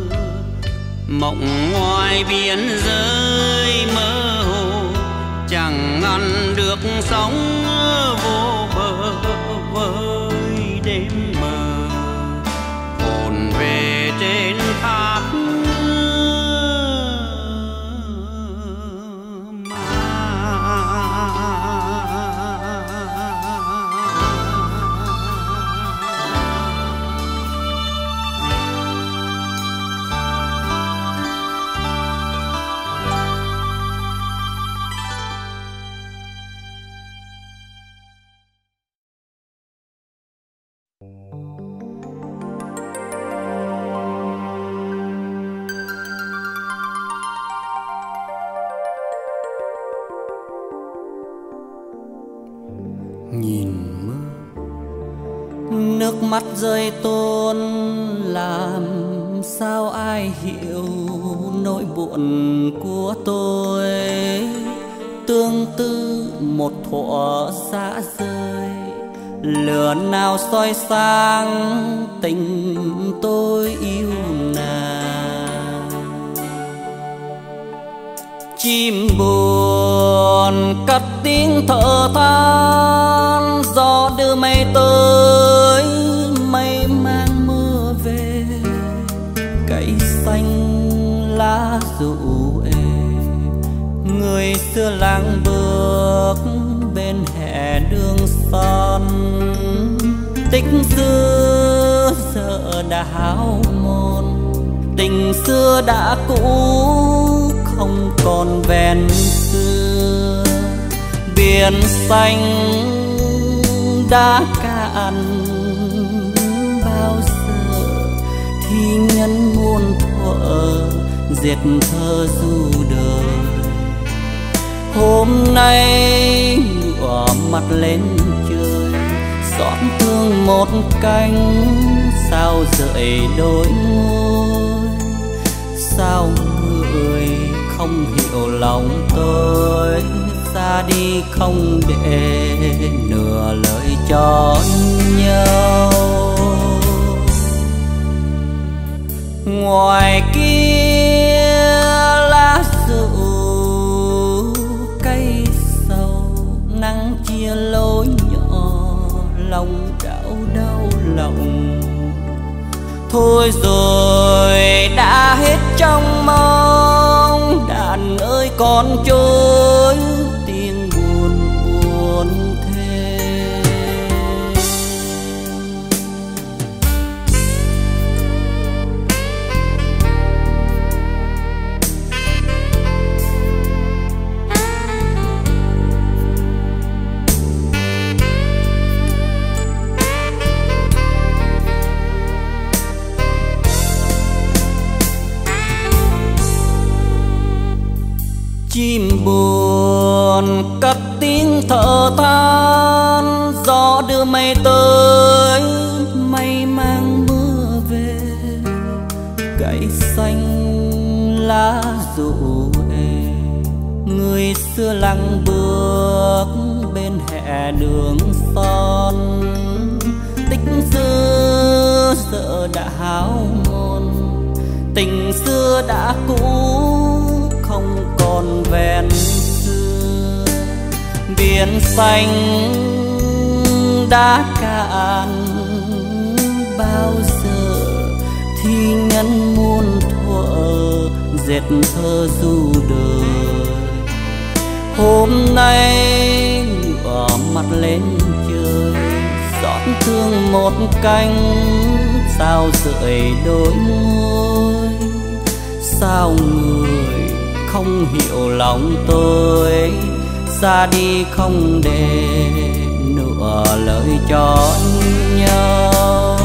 mộng ngoài biên giới mơ hồ chẳng ngăn được sóng vô bờ với đêm mờ hồn về trên tháp nhìn mưa nước mắt rơi tuôn làm sao ai hiểu nỗi buồn của tôi, tương tư một thuở xa rời, lửa nào soi sáng tình tôi yêu nàng. Chim buồn cất tiếng thở than, gió đưa mây tới mây mang mưa về, cây xanh lá rủ ê. Người xưa làng bước bên hè đường son, tích xưa giờ đã hao mòn, tình xưa đã cũ không còn vẹn xưa. Biển xanh đã cạn bao giờ, thì nhân muôn thuở diệt thơ du đời. Hôm nay ngửa mặt lên trời, xót thương một cánh sao rơi đôi ngôi. Sao người không hiểu lòng tôi, xa đi không để nửa lời cho nhau. Ngoài kia lá rượu cây sầu, nắng chia lối nhỏ lòng đau đau lòng. Thôi rồi đã hết trong mong, đàn ơi con trôi tiếng buồn buồn thêm. Chim buồn cất tiếng thở than, gió đưa mây tới mây mang mưa về, cây xanh lá rủ ê. Người xưa lặng bước bên hè đường son, tích xưa giờ đã hao mòn, tình xưa đã cũ không còn vẹn xưa. Biển xanh đã cạn bao giờ, thì ngân muôn thuở dệt thơ du đời. Hôm nay ngửa mặt lên trời, xót thương một cánh sao rơi đôi ngôi. Sao người không hiểu lòng tôi, xa đi không để nửa lời cho nhau.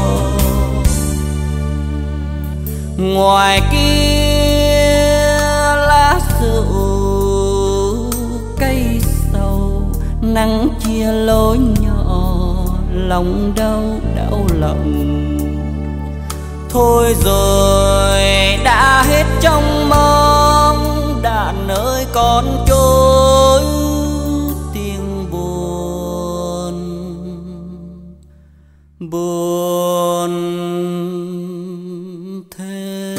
Ngoài kia lá rượu cây sầu, nắng chia lối nhỏ lòng đau đau lòng. Thôi rồi đã hết trong mong, đàn ơi con trôi tiếng buồn buồn thêm.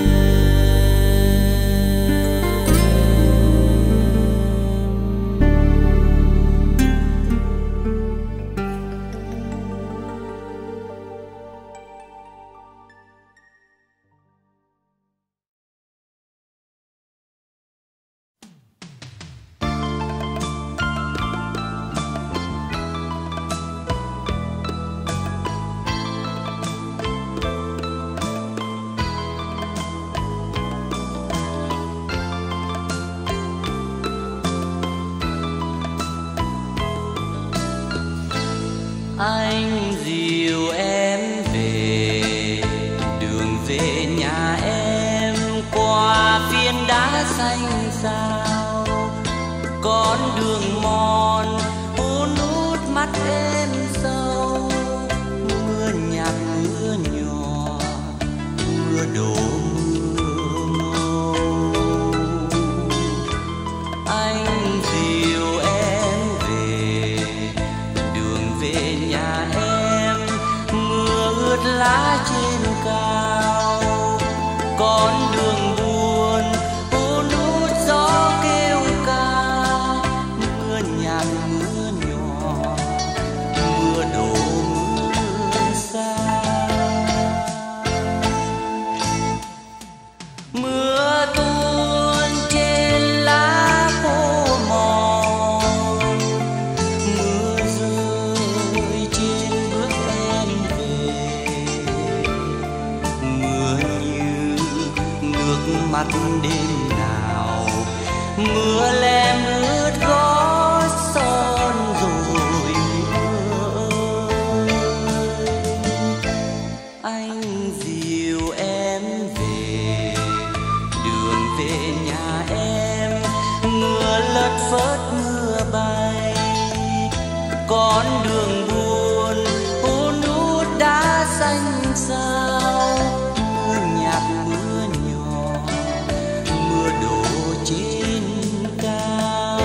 Anh dìu em về đường về nhà em, qua phiến đá xanh sao con đường mòn hôn hút mắt em sâu. Mưa nhạt mưa nhỏ, mưa đổ mưa màu. Anh dìu em về đường về nhà em, mưa ướt lá trên cao, con đường buồn u nút gió kêu ca, mưa nhạt mưa nhỏ, mưa đổ mưa xa. Mưa tuôn trên lá khô mòn, mưa rơi trên bước em về, mưa như nước mắt đêm nào, mưa lem ướt gót son rồi mưa ơi. Anh dìu em về đường về nhà em, mưa lất phất mưa bay, con đường buồn u nút đá xanh sao, mưa nhạt mưa nhỏ, mưa đổ trên cao.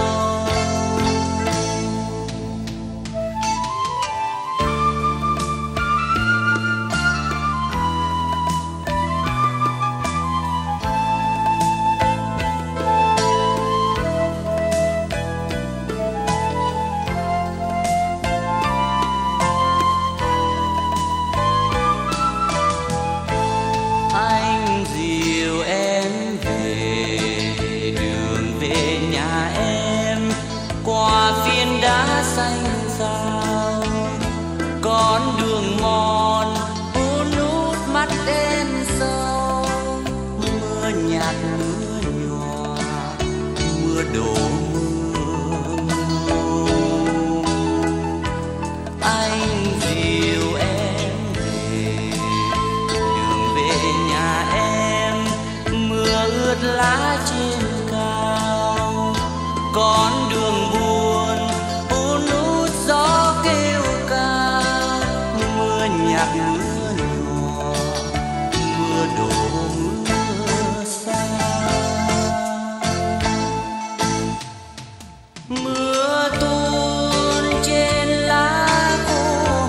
Anh dìu em về đường về nhà em, qua phiến đá xanh sao, con đường mòn u nút mắt em sâu, mưa nhạt mưa nhỏ, mưa đổ mưa mù. Anh dìu em về đường về nhà em, mưa ướt lá trên cao, con đường buồn u nút gió kêu ca, mưa nhạt mưa nhỏ, mưa đổ mưa xa. Mưa tuôn trên lá khô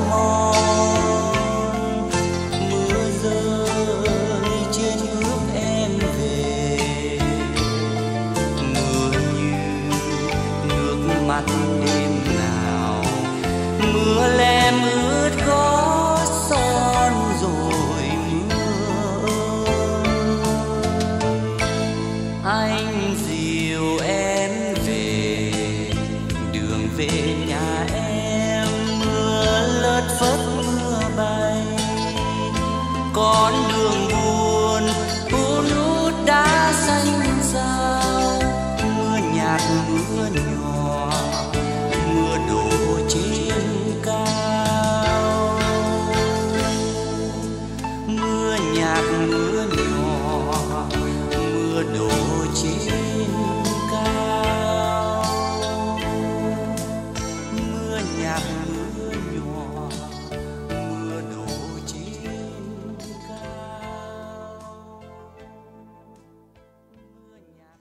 mòn, mưa rơi trên bước em về, mưa như nước mắt đêm nào, mưa lem ướt gót son rồi mưa ơi. Anh dìu em về đường về nhà em, mưa lất phất mưa bay, con đường buồn u nút đá xanh sao, mưa nhạt mưa nhỏ, mưa đổ trên cao. Mưa nhạt mưa nhỏ, mưa đổ trên cao. Mưa nhạt mưa nhỏ, mưa đổ trên cao. Mưa nhạt.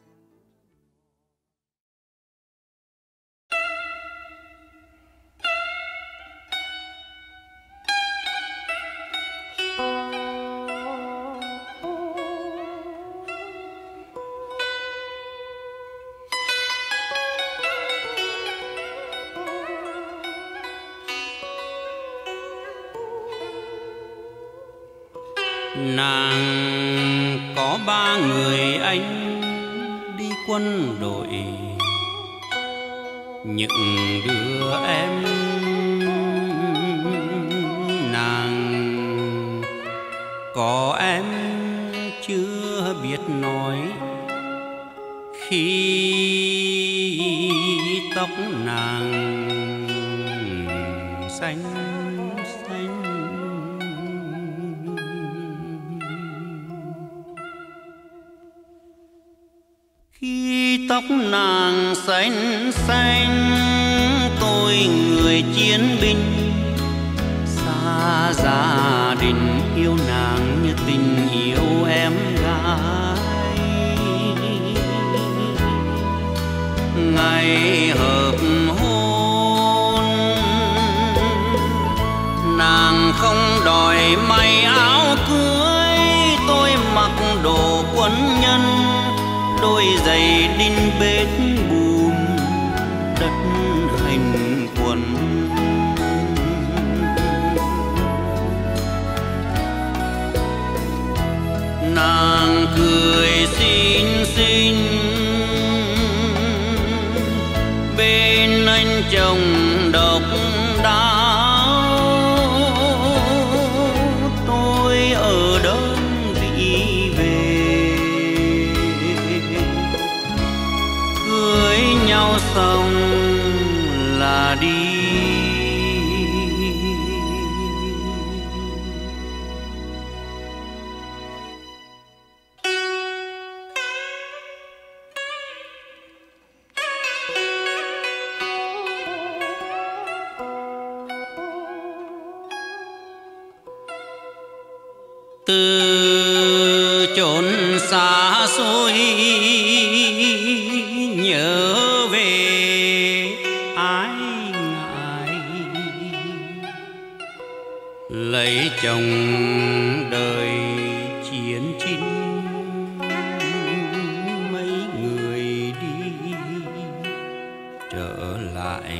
Nàng có ba người anh đi quân đội, những đứa em nàng có em chưa biết nói, khi tóc nàng xanh xanh. Khi tóc nàng xanh xanh, tôi người chiến binh xa gia đình yêu nàng như tình yêu em. ngày hợp hôn. Nàng không đòi may áo cưới, tôi mặc đồ quân nhân, đôi giày đinh bết bùn đất hành quân. Nàng cười xinh xinh bên anh chồng độc đáo, tôi ở đơn vị về. Cưới nhau xong là đi. Từ chốn xa xôi nhớ về ái ngại, lấy chồng đời chiến chinh mấy người đi trở lại.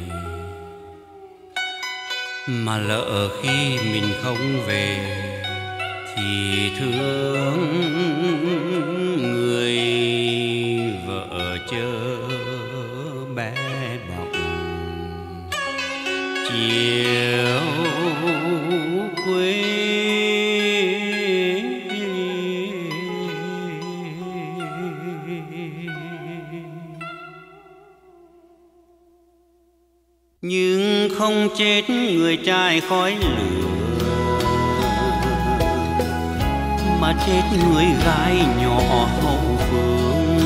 Mà lỡ khi mình không về thì thương người vợ chớ bé bỏng chiều quê. Nhưng không chết người trai khói lửa, mà chết người gái nhỏ hậu phương.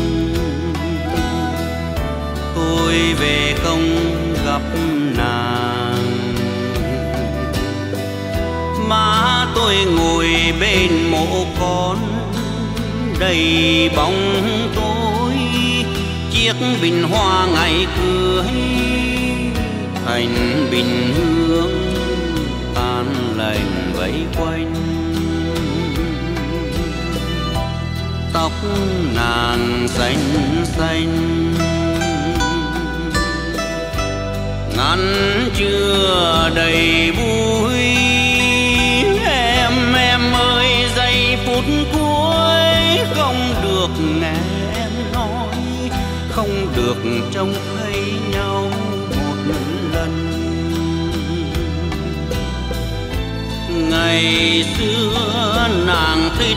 Tôi về không gặp nàng, má tôi ngồi bên mộ con đầy bóng tối. Chiếc bình hoa ngày cưới thành bình hương tan lành vẫy quanh. Tóc nàng xanh xanh ngắn chưa đầy vui. Em em ơi giây phút cuối không được nghe em nói, không được trông thấy nhau một lần. Ngày xưa nàng thích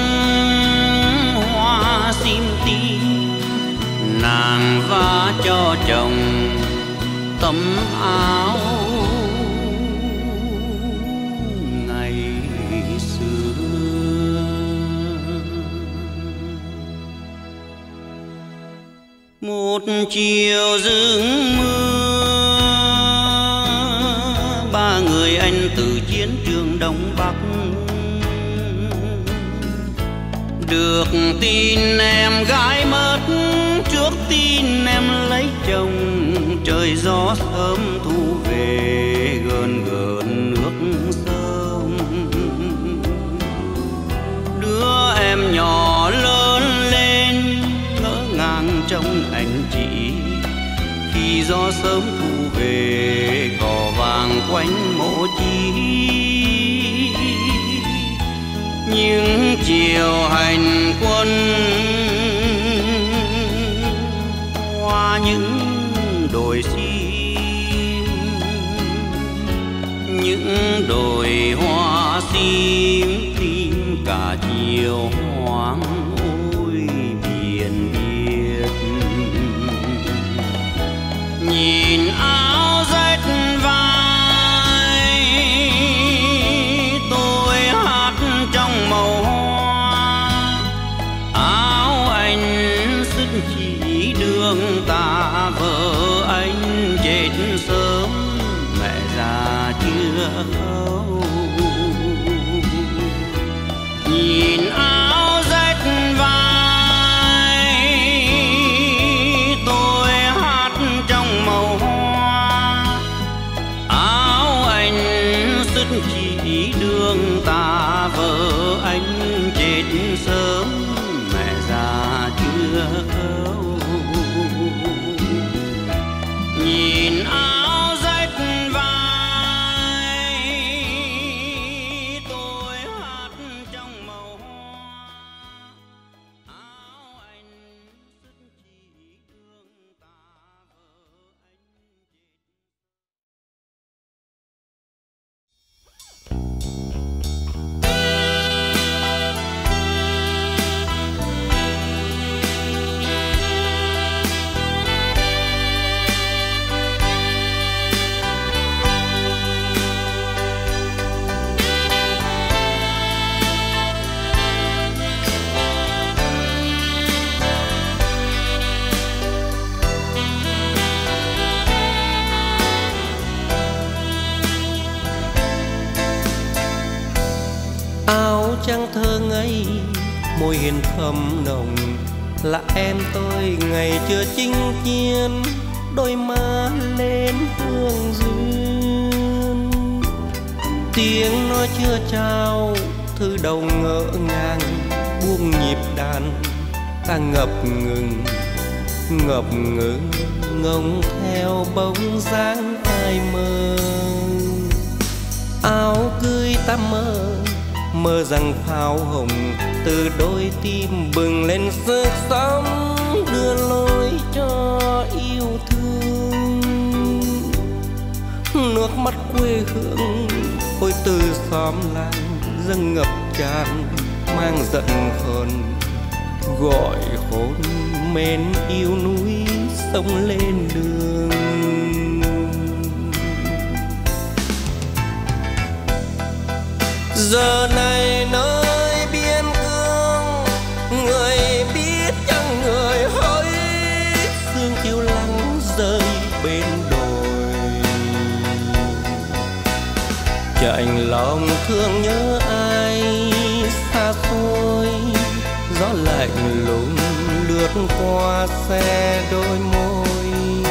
hoa sim tím, nàng vá cho chồng tấm áo ngày xưa. Một chiều rừng mưa, ba người anh từ chiến trường Đông Bắc được tin em gái mất. Trước tin em lấy chồng, trời gió sớm thu về gần gần nước sông. Đứa em nhỏ lớn lên ngỡ ngàng trong anh chị, khi gió sớm thu về cỏ vàng quanh mộ chi. Những chiều hành quân qua những đồi sim, những đồi hoa sim tim cả chiều hoang ôi biển biệt. Nhìn áo rách vai tôi hát trong màu hoa, áo anh sức chỉ đường ta vợ anh chết sớm mẹ già chưa khâu. Nhìn áo rách vai tôi chỉ đường ta, vợ anh chết sớm mẹ già chưa âu. Nhìn áo rách vai tôi hát trong màu hoa, áo anh sức chỉ đường ta, vợ anh trăng thơ ngây, môi hiền thầm nồng, là em tôi ngày chưa chinh chiến, đôi má lên hương duyên. Tiếng nói chưa trao, thư đầu ngỡ ngàng, buông nhịp đàn, ta ngập ngừng, ngập ngừng, ngông theo bóng dáng ai mơ. Áo cưới ta mơ, mơ rằng pháo hồng từ đôi tim bừng lên sức sống, đưa lối cho yêu thương. Nước mắt quê hương ôi từ xóm làng dâng ngập tràn, mang giận hờn gọi hồn mến yêu núi sông lên đường. Giờ này nơi biên cương, người biết chăng người hỡi, sương chiều lắng rơi bên đồi. Chạnh lòng thương nhớ ai xa xôi, gió lạnh lùng lướt qua xe đôi môi.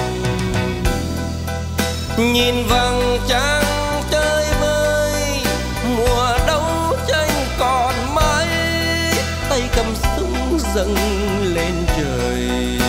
Nhìn vầng trăng chơi vơi, mùa đấu tranh còn mãi, tay cầm súng dâng lên trời.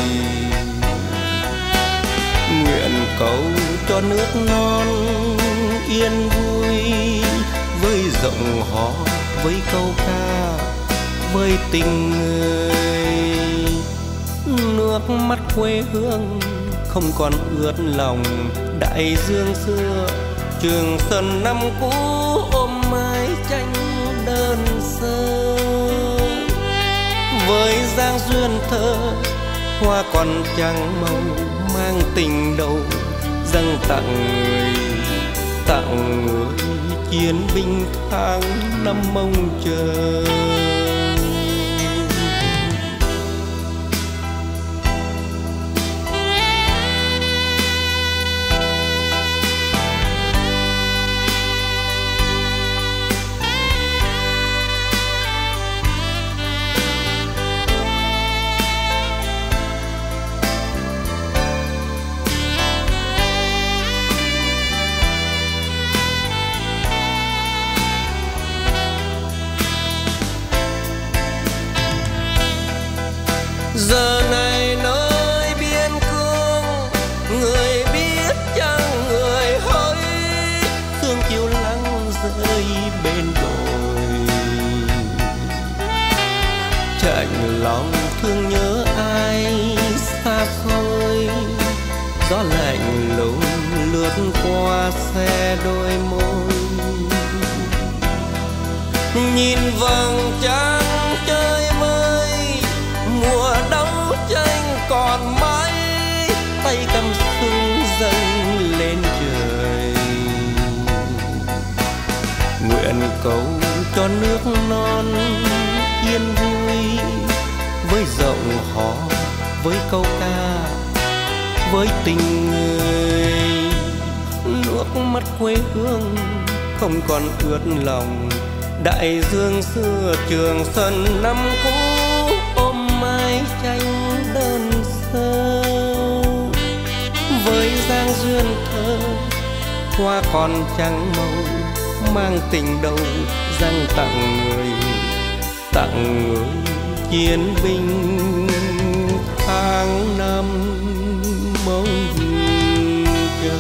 Nguyện cầu cho nước non yên vui, với giọng hò, với câu ca, với tình người. Nước mắt quê hương không còn ướt lòng, đại dương xưa Trường Sơn năm cũ ôm mái tranh đơn sơ. Với dáng duyên thơ, hoa còn chẳng màu, mang tình đầu dâng tặng người, tặng người chiến binh tháng năm mong chờ. Giờ này nơi biên cương, người biết chăng người hỡi, sương chiều lắng rơi bên đồi. Chạnh lòng thương nhớ ai xa xôi, gió lạnh lùng lướt qua xe đôi môi. Nhìn vầng trăng chơi vơi, mùa đấu tranh còn mãi, tay cầm súng dâng lên trời. Nguyện cầu cho nước non yên vui, với giọng hò, với câu ca, với tình người. Nước mắt quê hương không còn ướt lòng, đại dương xưa Trường Sơn năm cũ ôm mái tranh đơn sơ. Với dáng duyên thơ, hoa còn chẳng màu, mang tình đâu dâng tặng người, tặng người chiến binh tháng năm mong chờ.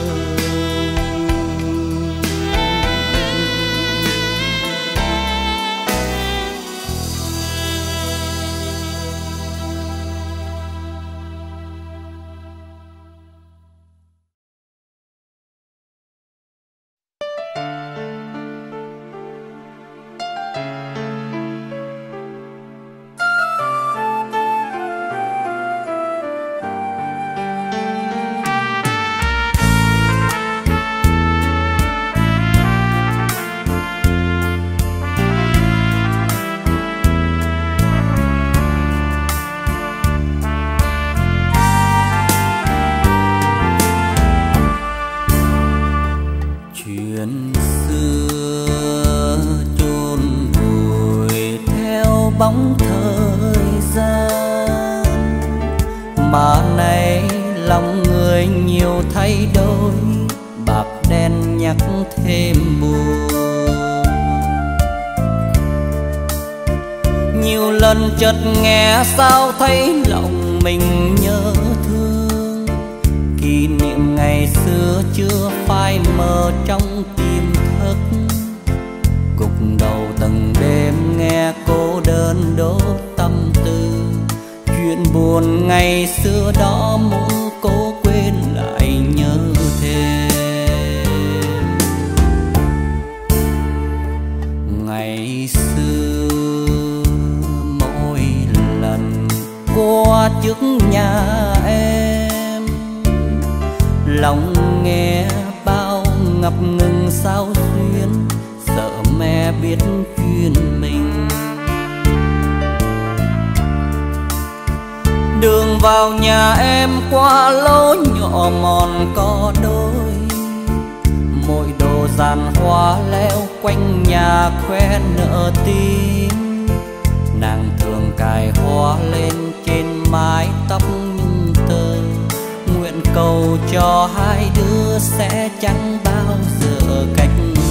Bóng thời gian mà nay lòng người nhiều thay đổi, bạc đen nhắc thêm buồn. Nhiều lần chợt nghe sao thấy lòng mình nhớ thương, kỷ niệm ngày xưa chưa phai mờ trong tiềm thức. Gục đầu từng đêm nghe cô đơn đốt tâm tư, chuyện buồn ngày xưa đó muốn cố quên lại nhớ thêm. Ngày xưa mỗi lần qua trước nhà em, lòng nghe bao ngập ngừng sao xuyên, sợ mẹ biết chuyện mình. Đường vào nhà em qua lối nhỏ mòn có đôi, mỗi đồ giàn hoa leo quanh nhà khoe nở tim. Nàng thường cài hoa lên trên mái tóc những tơ, nguyện cầu cho hai đứa sẽ chẳng bao giờ cách.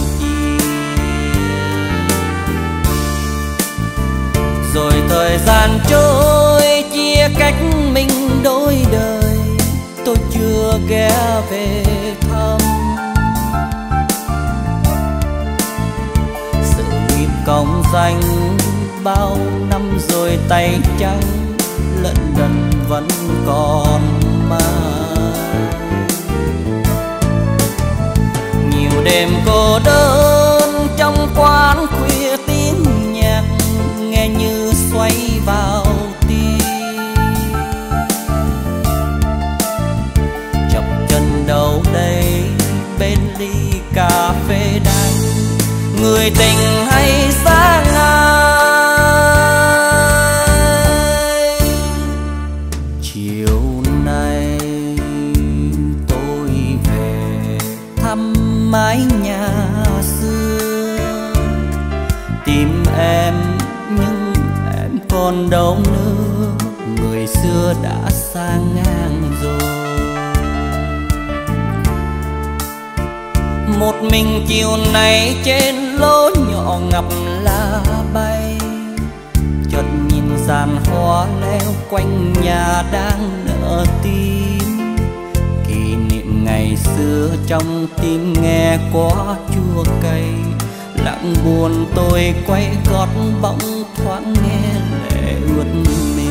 Rồi thời gian trôi chia cách mình đôi đời, tôi chưa ghé về thăm. Sự nghiệp công danh bao năm rồi tay trắng, lận đận vẫn còn mang. Nhiều đêm cô đơn trong quán khuya tiếng nhạc nghe như xoay vào tim. Chập chân đâu đây bên ly cà phê đắng, người tình hay xa ngài. Chiều nay tôi về thăm mái nhà xưa, tìm em nhưng em còn đâu nữa, người xưa đã sang ngang rồi. Một mình chiều nay trên lối nhỏ ngập lá bay, chợt nhìn giàn hoa leo quanh nhà đang nở tim. Kỷ niệm ngày xưa trong tim nghe quá chua cay, lặng buồn tôi quay gót bỗng thoáng nghe lệ ướt mi.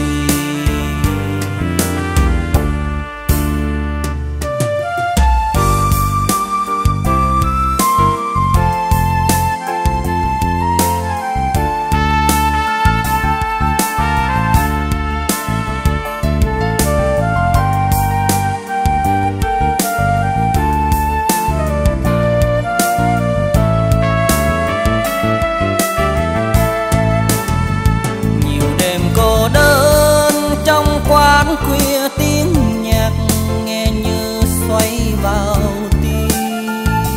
Khuya tiếng nhạc nghe như xoay vào tim.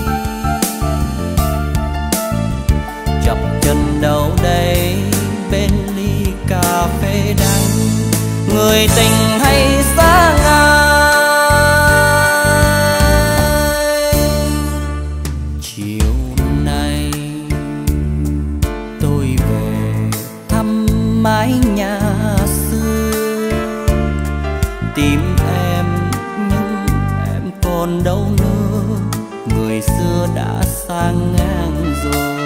Chập chân đâu đây bên ly cà phê đắng, người tình hay xa ngài. Chiều nay còn đâu nữa, người xưa đã sang ngang rồi.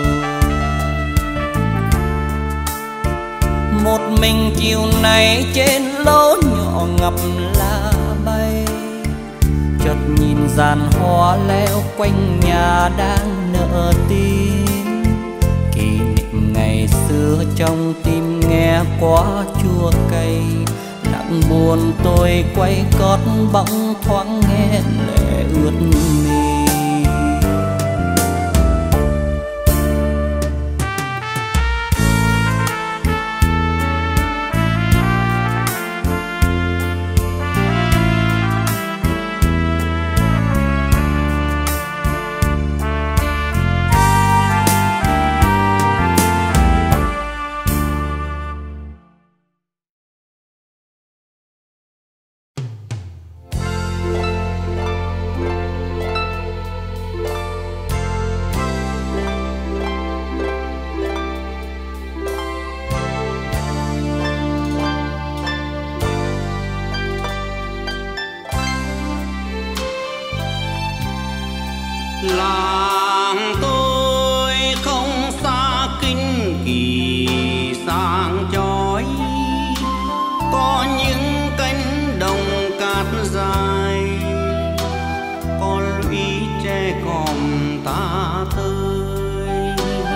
Một mình chiều nay trên lối nhỏ ngập lá bay, chợt nhìn dàn hoa leo quanh nhà đang nở tim. Kỷ niệm ngày xưa trong tim nghe quá chua cay, nặng buồn tôi quay cót bỗng thoáng nghe lệ ướt mi. Làng tôi không xa kinh kỳ sang chói, có những cánh đồng cát dài, có lũy tre còm ta tơi.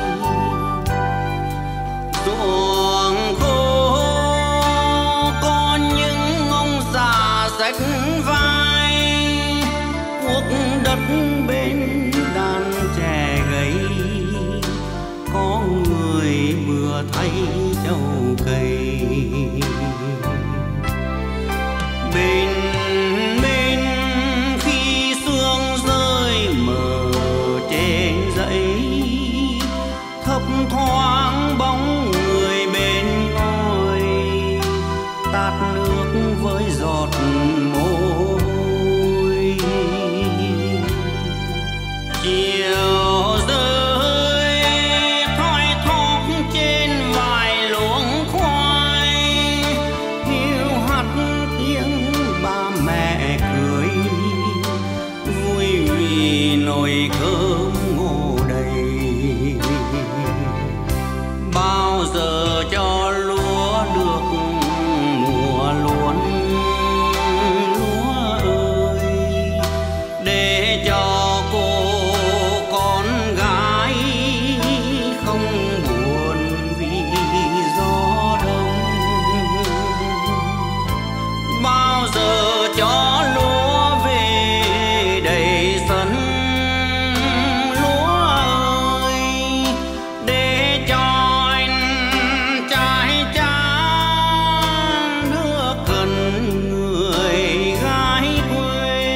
Ruộng khô có những ông già rách vai, cuộc đất bên đàn trẻ gầy, có người bừa thay trâu cây. Bên bên khi sương rơi mờ trên dãy, thấp thoáng bóng người bên ngôi, tát nước với giọt mồ hôi. Chiều rơi thoi thóp trên vài luống khoai, hiu hắt tiếng ba mẹ cười, vui vì nồi cơm ngô đầy. Bao giờ cho lúa được mùa luống, lúa ơi, để cho cô con gái không buồn vì gió đông. Bao giờ cho lúa về đầy sân, lúa ơi, để cho anh trai tráng đưa cần người gái quê.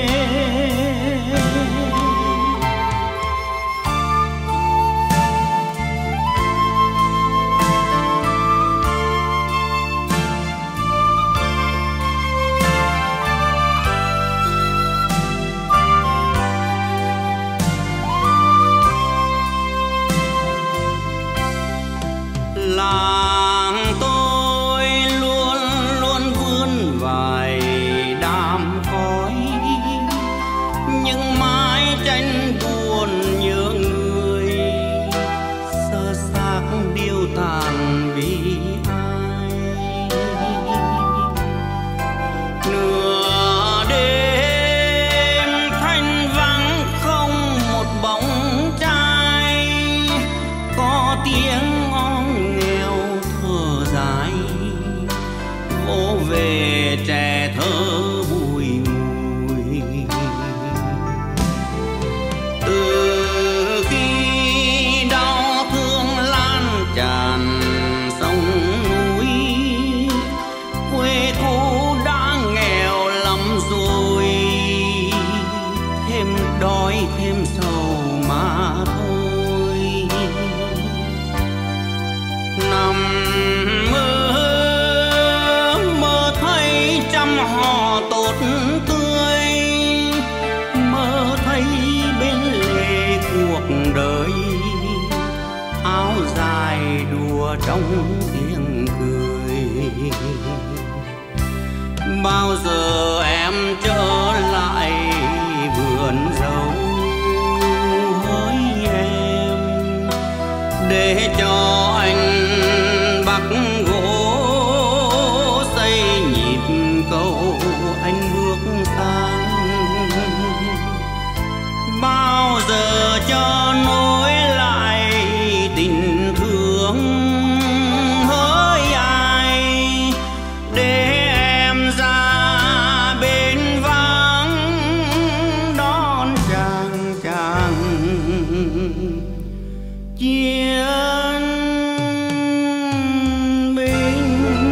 Làng tôi luôn luôn vươn vài đám khói, những mái tranh buồn nhớ người, sơ xác điêu tàn vì ai. Nửa đêm thanh vắng không một bóng trai, có tiếng ngóng nghèo thở dài, vỗ về trẻ thơ bùi ngùi. Từ khi đau thương lan tràn sông núi, quê cũ đã nghèo lắm rồi, thêm đói thêm sầu mà thôi. Nằm mơ mơ thấy trăm họ tốt tươi, mơ thấy bên lề cuộc đời, áo dài đùa trong tiếng cười. Bao giờ em trở lại để cho anh bắt gỗ xây nhịp cầu anh bước sang. Bao giờ cho nối lại tình thương hỡi ai, để em ra bên vắng đón chàng chàng chiến binh.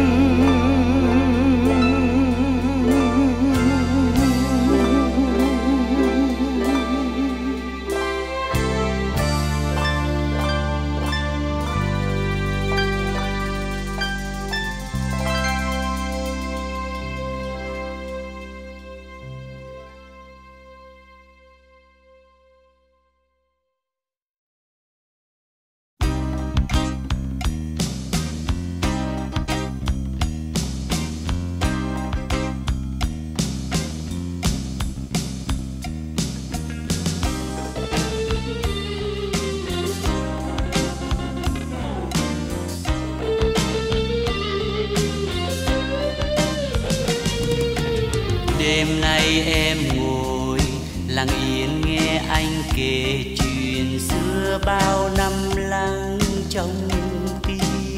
Đêm nay em ngồi lặng yên nghe anh kể chuyện xưa bao năm lắng trong tim.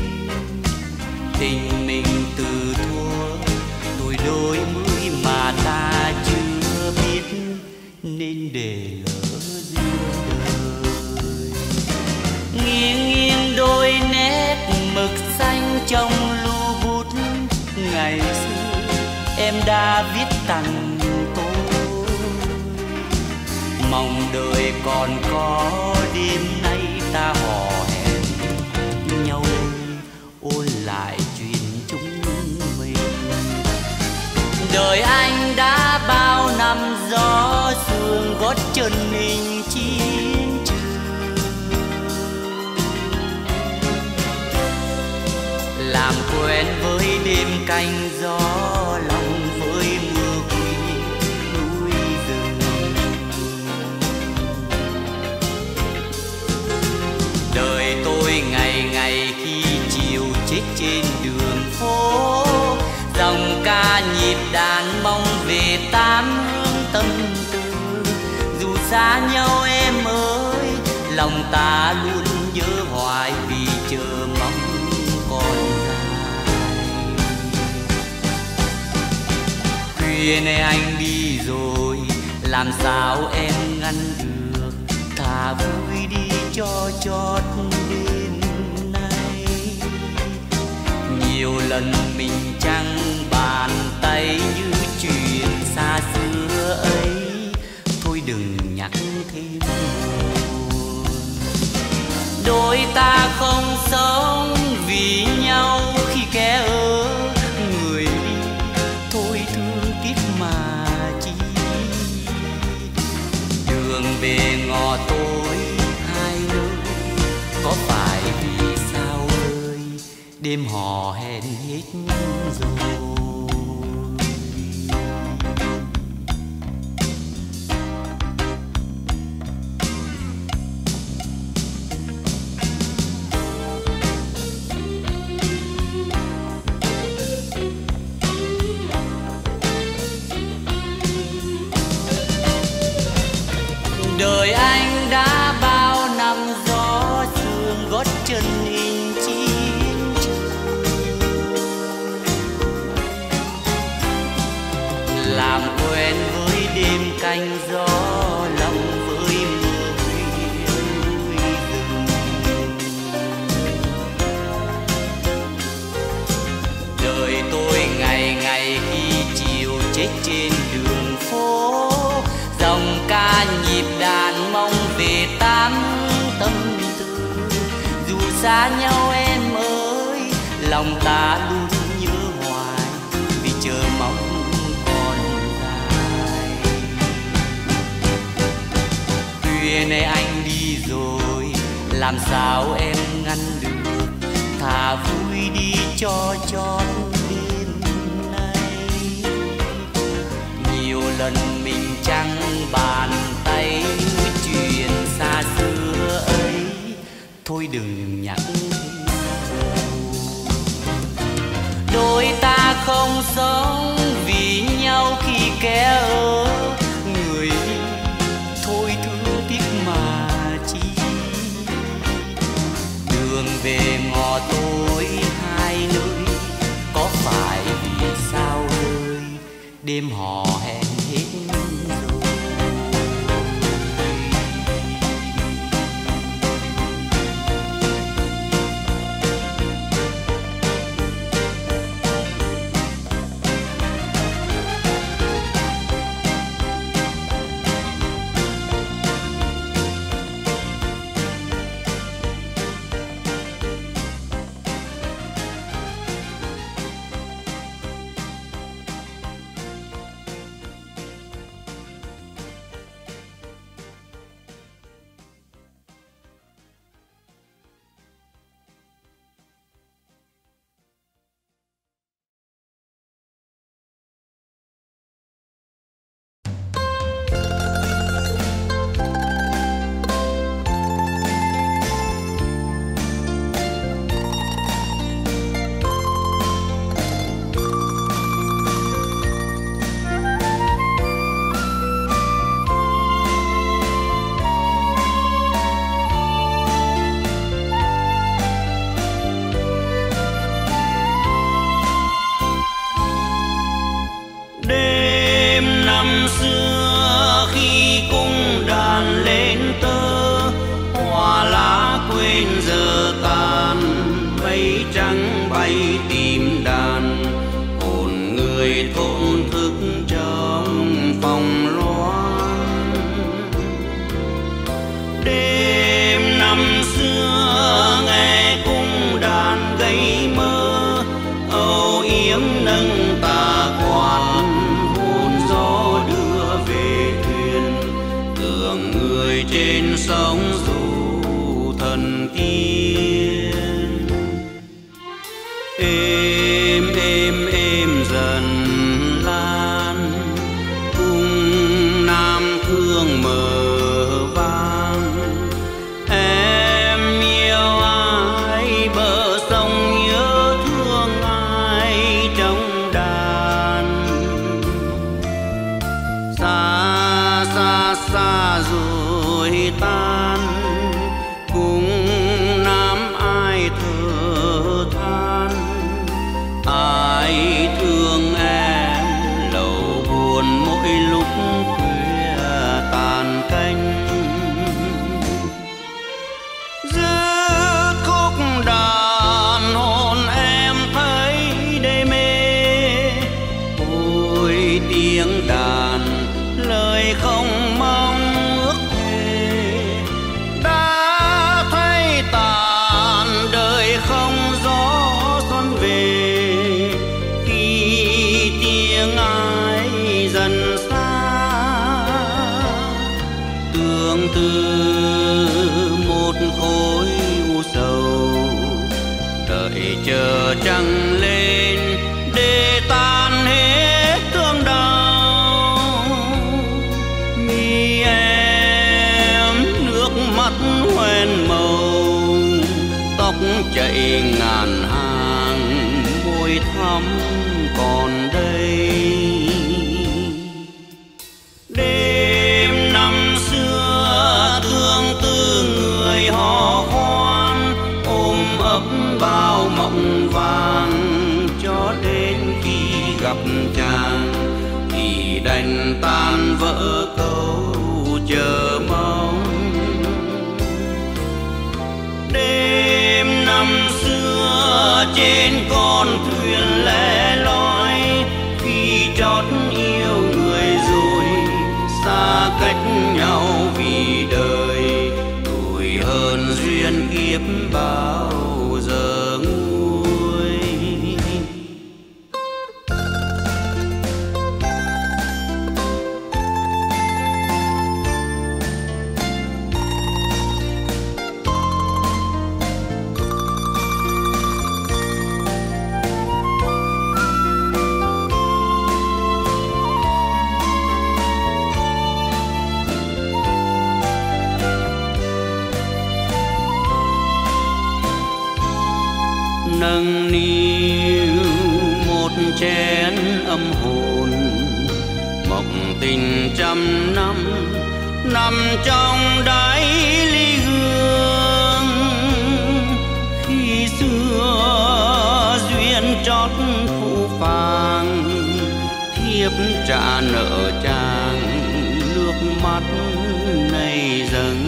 Tình mình từ thuở tuổi đôi mươi mà ta chưa biết nên để lỡ duyên đời. Nghiêng nghiêng đôi nét mực xanh trong lưu bút ngày xưa em đã viết tặng tôi. Mong đời còn có đêm nay ta hò hẹn nhau ôn lại chuyện chúng mình. Đời anh đã bao năm gió sương gót chân mình chiến trường, làm quen với đêm canh gió lòng với mưa quỷ núi rừng. Đời tôi ngày ngày khi chiều chết trên đường phố, dòng ca nhịp đàn mong về tám hương tâm tư. Dù xa nhau em ơi, lòng ta luôn nhớ hoài vì chờ mong còn khuya nay anh đi rồi, làm sao em ngăn được, thà vui đi cho chót đêm nay. Nhiều lần mình chẳng bàn tay như chuyện xa xưa ấy, thôi đừng nhắc thêm buồn. Đôi ta không sống vì nhau khi kẻ ở người đi, thôi thương tiếc mà chi. Đường về ngõ tối hai nơi, có phải vì sao ơi đêm hò hẹn hết rồi. Đời anh đã bao năm gió sương gót chân in chiến trường, làm quen với đêm canh gió lòng với mưa khuya núi rừng. Đời tôi ngày ngày khi chiều chết trên đường phố, dòng ca nhịp đàn mong về tám tâm tư. Dù xa nhau em ơi, lòng ta luôn nhớ hoài vì chờ mong còn dài. Khuya nay anh đi rồi, làm sao em ngăn được, thà vui đi cho chót đêm nay. Nhiều lần mình chẳng bàn tay chuyện xa xưa ấy, thôi thôi đừng nhắc thêm. Đôi ta không sống vì nhau khi kẻ ở người, thôi thương tiếc mà chi. Đường về ngõ tối hai nơi, có phải vì sao ơi đêm hò hẹn hết rồi. Chạy ngàn hàng môi thắm còn đây. Đêm năm xưa thương tư người hò khoan, ôm ấp bao mộng vàng cho đến khi gặp chàng thì đành tan vỡ câu chờ mong. Đêm năm xưa trên con thuyền lẻ loi, khi trót yêu người rồi xa cách nhau vì đời, tuổi hơn duyên kiếp bao giờ nguôi. chén âm hồn, mộng tình trăm năm nằm trong đáy ly hương. Khi xưa duyên trót phũ phàng, thiếp trả nợ chàng nước mắt này dâng.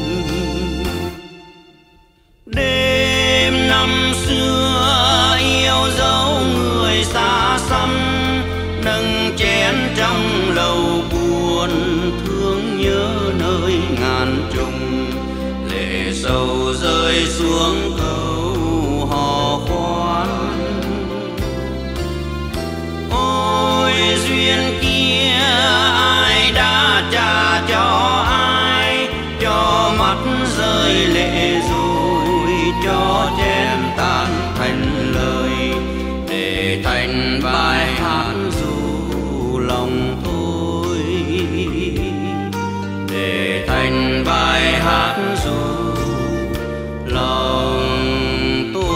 Đêm năm xưa yêu dấu người xa xăm, nâng chén trong lầu buồn, thương nhớ nơi ngàn trùng. Lệ sầu rơi xuống cầu hò khoan. Ôi duyên kia ai đã trả cho ai, cho mắt rơi lệ rồi cho chén tan thành lời, để thành bài hát dù lòng thôi, để thành bài hát dù lòng tôi.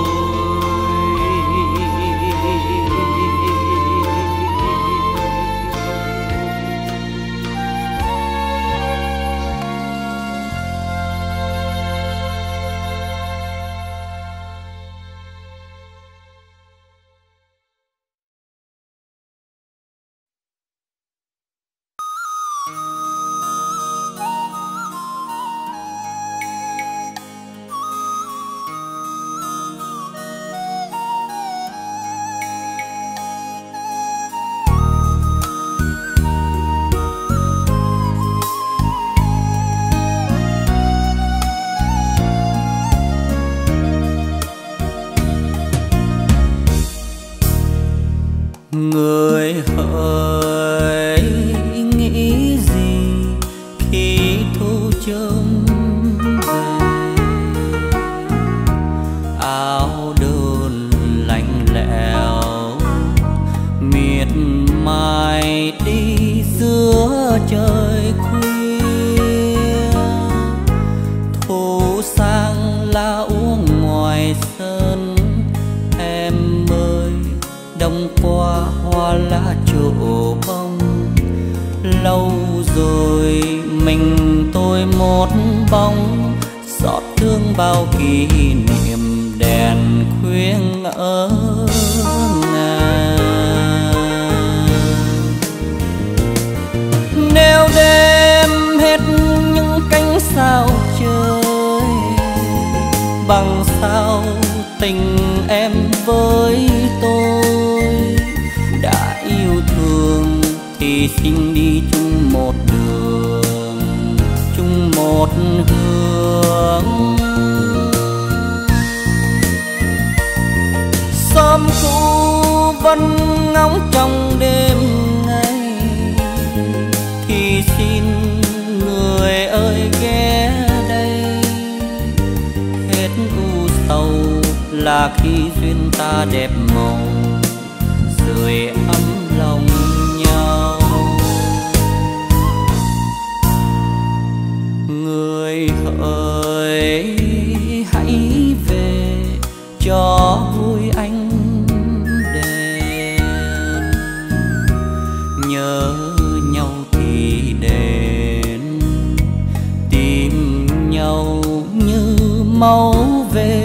Người hỡi nghĩ gì khi thu chớm về, áo đơn lạnh lẽo miệt mài đi giữa trời khuya. Thu sang lá uống ngoài sân, em ơi đông qua hoa lá trổ bông. Lâu rồi mình tôi một bóng, xót thương bao kỷ niệm đèn khuyên ở ngàn. Nếu đêm hết những cánh sao trời, bằng sao tình em với tôi. Đã yêu thương thì xin đi chung một đường, chung một hướng. Xóm cũ vẫn ngóng trong đêm ngày, thì xin người ơi ghé đây. Hết u sầu là khi duyên ta đẹp màu, sưởi ấm lòng nhau. Người hỡi hãy về cho vui anh đèn, nhớ nhau thì đến, tìm nhau như máu về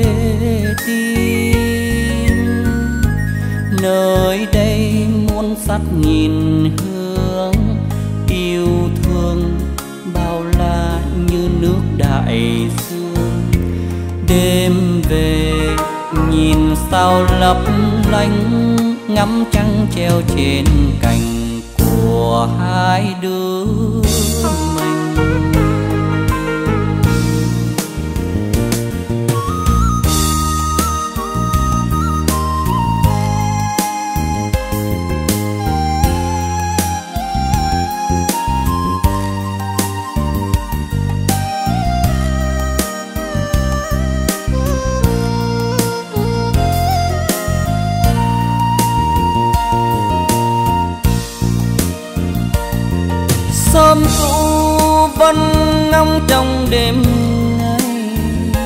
tim. Nơi đây muôn sắc nghìn hương, yêu thương bao la như nước đại dương. Đêm về nhìn sao lấp lánh, ngắm trăng treo trên cành của hai đứa mình. Xóm cũ vẫn ngóng trong đêm ngày,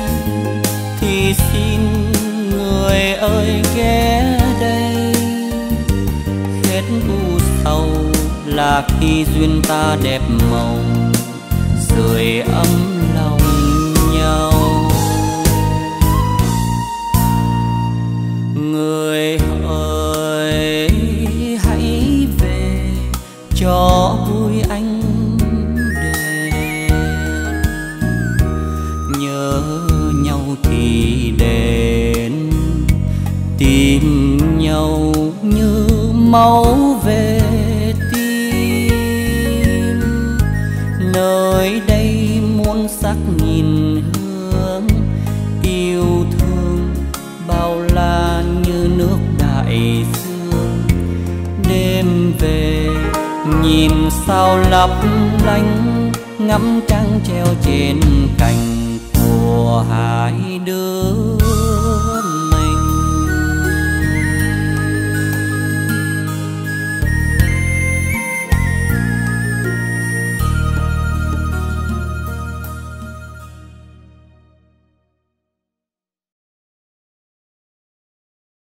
thì xin người ơi ghé đây. là khi duyên ta đẹp màu sưởi ấm lòng nhau. Người ơi hãy về cho vui anh đền, nhớ nhau thì đến tìm nhau như máu về tim. Nơi đây muôn sắc nghìn hương, yêu thương bao la như nước đại dương. Đêm về nhìn sao lấp lánh, ngắm trăng treo trên cành của hai đứa.